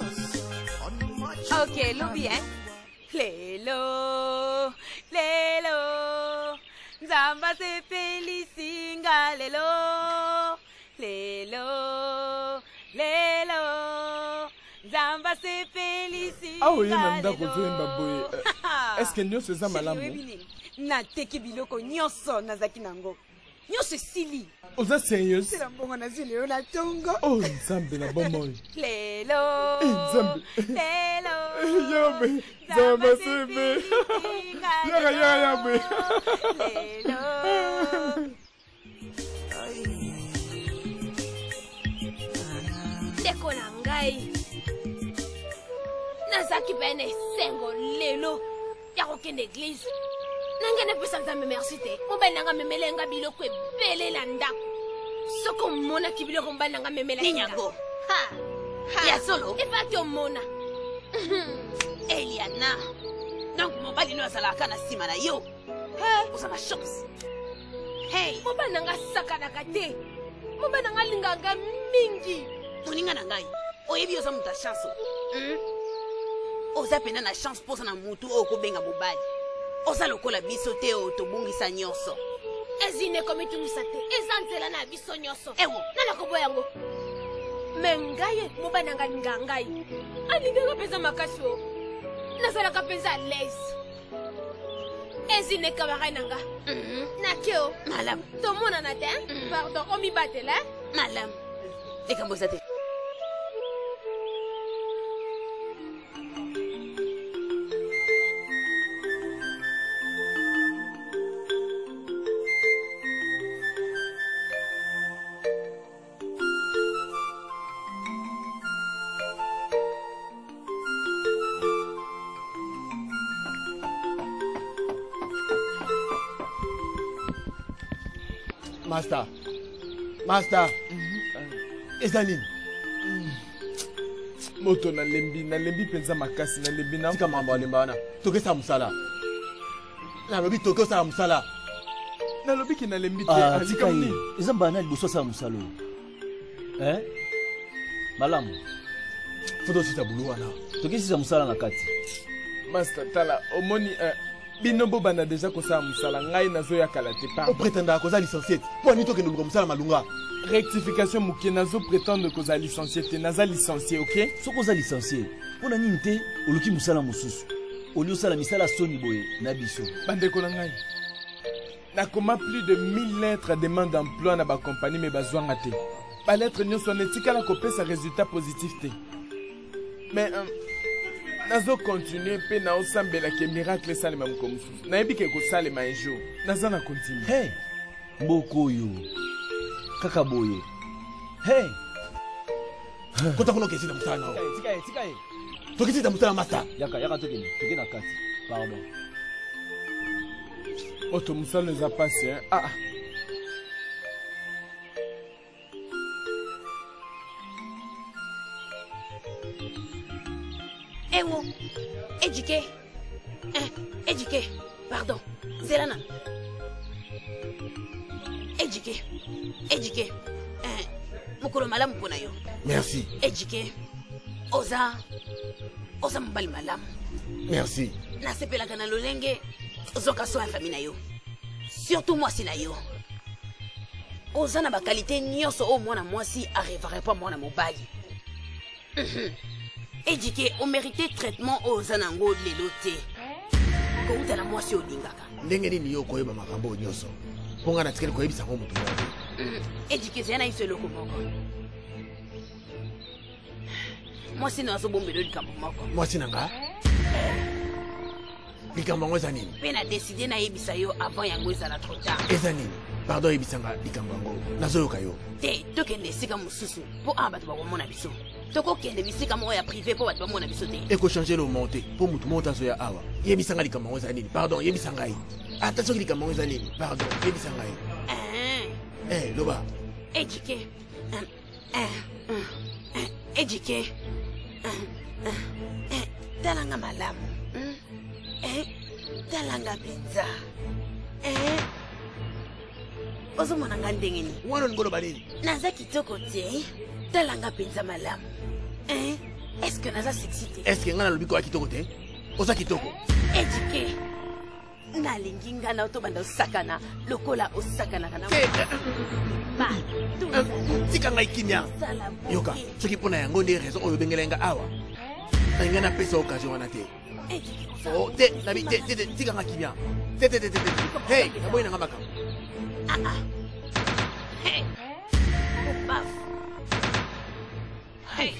Ok, lobby hein. Lelo. Nzamba se felicinga lelo. Nzamba se felicinga. Ah oui, nanda kozoemba boye. Est-ce que nyonso eza malamu? Na teki biloko nyonso nazaki nango. Nyonso sili. Oza sérieuse? C'est la mbongo na zili yo na tongo. Oh, nzambe na bomoi. Lelo. Nzambe. Lelo. Yambe. Nzamba sebe. Yambe. Lelo. Ndeko na ngai. Nazaki pene sengo lelo. Ya kokende église. Nangene pesa nzambe merci te. Mobali nanga memelenga biloko ebele la ndako. Soko mona kibiloko mobali nanga memela. Ninyango. Ha. Ya solo. Efaki omona. Eliana. Donc mobali no azalaka na sima na yo. Osala chance. Hey. Mobali nanga sakanaka te. Mobali nanga linganga mingi. Moninga na ngai. Oyebi oza muta chance. Oza pena na chance posa na mutu okobenga mobali. Oza lokola biso te o tobungisa nyonso. Ezine komitumisa te. Ezanzela na biso nyonso. Ewo. Nana kobo yango. Mengaye mobali nanga lingangai. Alinganga pesa makasho. Nazalaka pesa les. Ezine kabarai nanga. Nakeo. Malam. Tomona na te. Pardon, omi batela. Malam. Likamboza te. Master. Ezanine. Moto na lembi penza makasi na lembi na. Tika mambo alembana. Toke sa musala. Na lobi toke sa musala. Na lobi ki na lembi te. Tika ni. Ezambana liboso sa musalo. Malamu. Foto sita bulu wana. Toke sisa musala na kati. Master tala omoni Binombo bana déjà kosa musala ngai nazo ya kalate pa. O prétenda koza licencié. Po ni to ke nduluka musala malunga. Rectification muke nazo prétendre koza licencié te naza licencié, OK? So koza licencié. Pona nini te oluki musala mususu. Olio sala misala soni boye na biso. Bande ko ngai. Na koma plus de 1000 lettres à demande d'emploi na ba compagnie me bazwanga te. Ba lettre nyonso netika la kopesa résultat positif te. Mais nazo continuer pe na osambela ke miracle salema mkomusu. Na yebi ke ko salema un jour. Naza na continue. Hey. Mboko yo. Kaka boye. Hey. Kota kono kesi na musala na. Tika. Tokisi na musala master. Yaka toke na kati. Pardon. Oto musala les a passé hein. Ah. Ewo, éduqué, pardon, Zelana. Éduqué, mukolo malamu pona yo. Merci. Éduqué, oza mbali malamu. Merci. Nasepelaka na lolenge, ozoka so ya famille na yo. Surtout mwasi na yo. Oza na ba qualité nyonso o mwana mwasi arriverait pas mwana mobali. Éduqué, on méritait traitement aux anango leloté. Comment t'as la moitié au lingaka? Ndenge nini yo koyeba makambo nyonso. Ponga na tikeli koyebisa ngo mutu mwana. Éduqué, c'est na iselo komoko. Moi c'est na so bombelo likambo moko. Moi c'est nanga. Likambo ngo zanini? Pe na décider na yebisa yo avant yango ezala trop tard. Ezanini? Pardon yebisanga likambo ngo. Nazoyoka yo. Te, tokende sika mususu po abatu bakomona biso. Toko kende bisika mo ya privé po batu bamona biso te. Eko changer le monter po mutu monta zo ya awa. Yebisanga likambo ngo zanini? Pardon yebisanga yi. Attention likambo ngo zanini? Pardon yebisanga yi. Loba. Éduqué. Éduqué. Talanga malamu. Talanga pizza. Ozomona nga ndenge ni. Wana ngolo banini? Naza kitoko te. Talanga pizza malamu. Est-ce que naza sexy te? Est-ce que nga nalobi ko kitoko te? Oza kitoko. Éduqué. Nalingi nga na otobanda osakana lokola osakana kana. Ba. Tika ngai kimia. Yoka, soki pona yango nde raison oyo bengelenga awa. Nga na pesa occasion wana te. Oh, nabi tika ngai kimia. Hey, naboyi nanga makambo. Hey. Baf. Hey.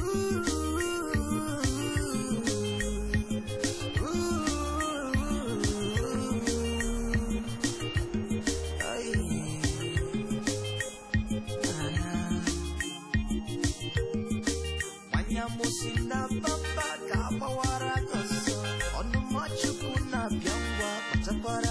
Musinda papa kapawara koso onu machu kuna byangwa pachapara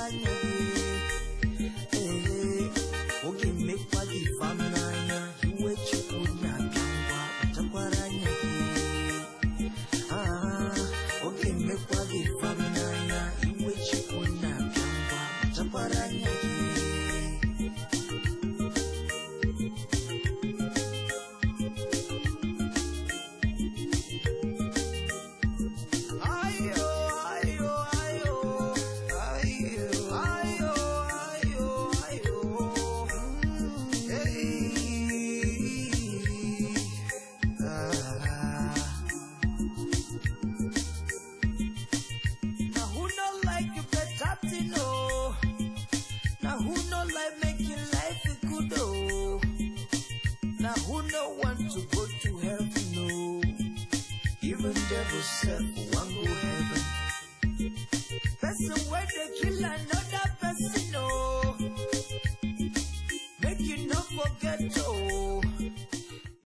yourself one go heaven. Person where they kill another person, oh. Make you not forget, oh.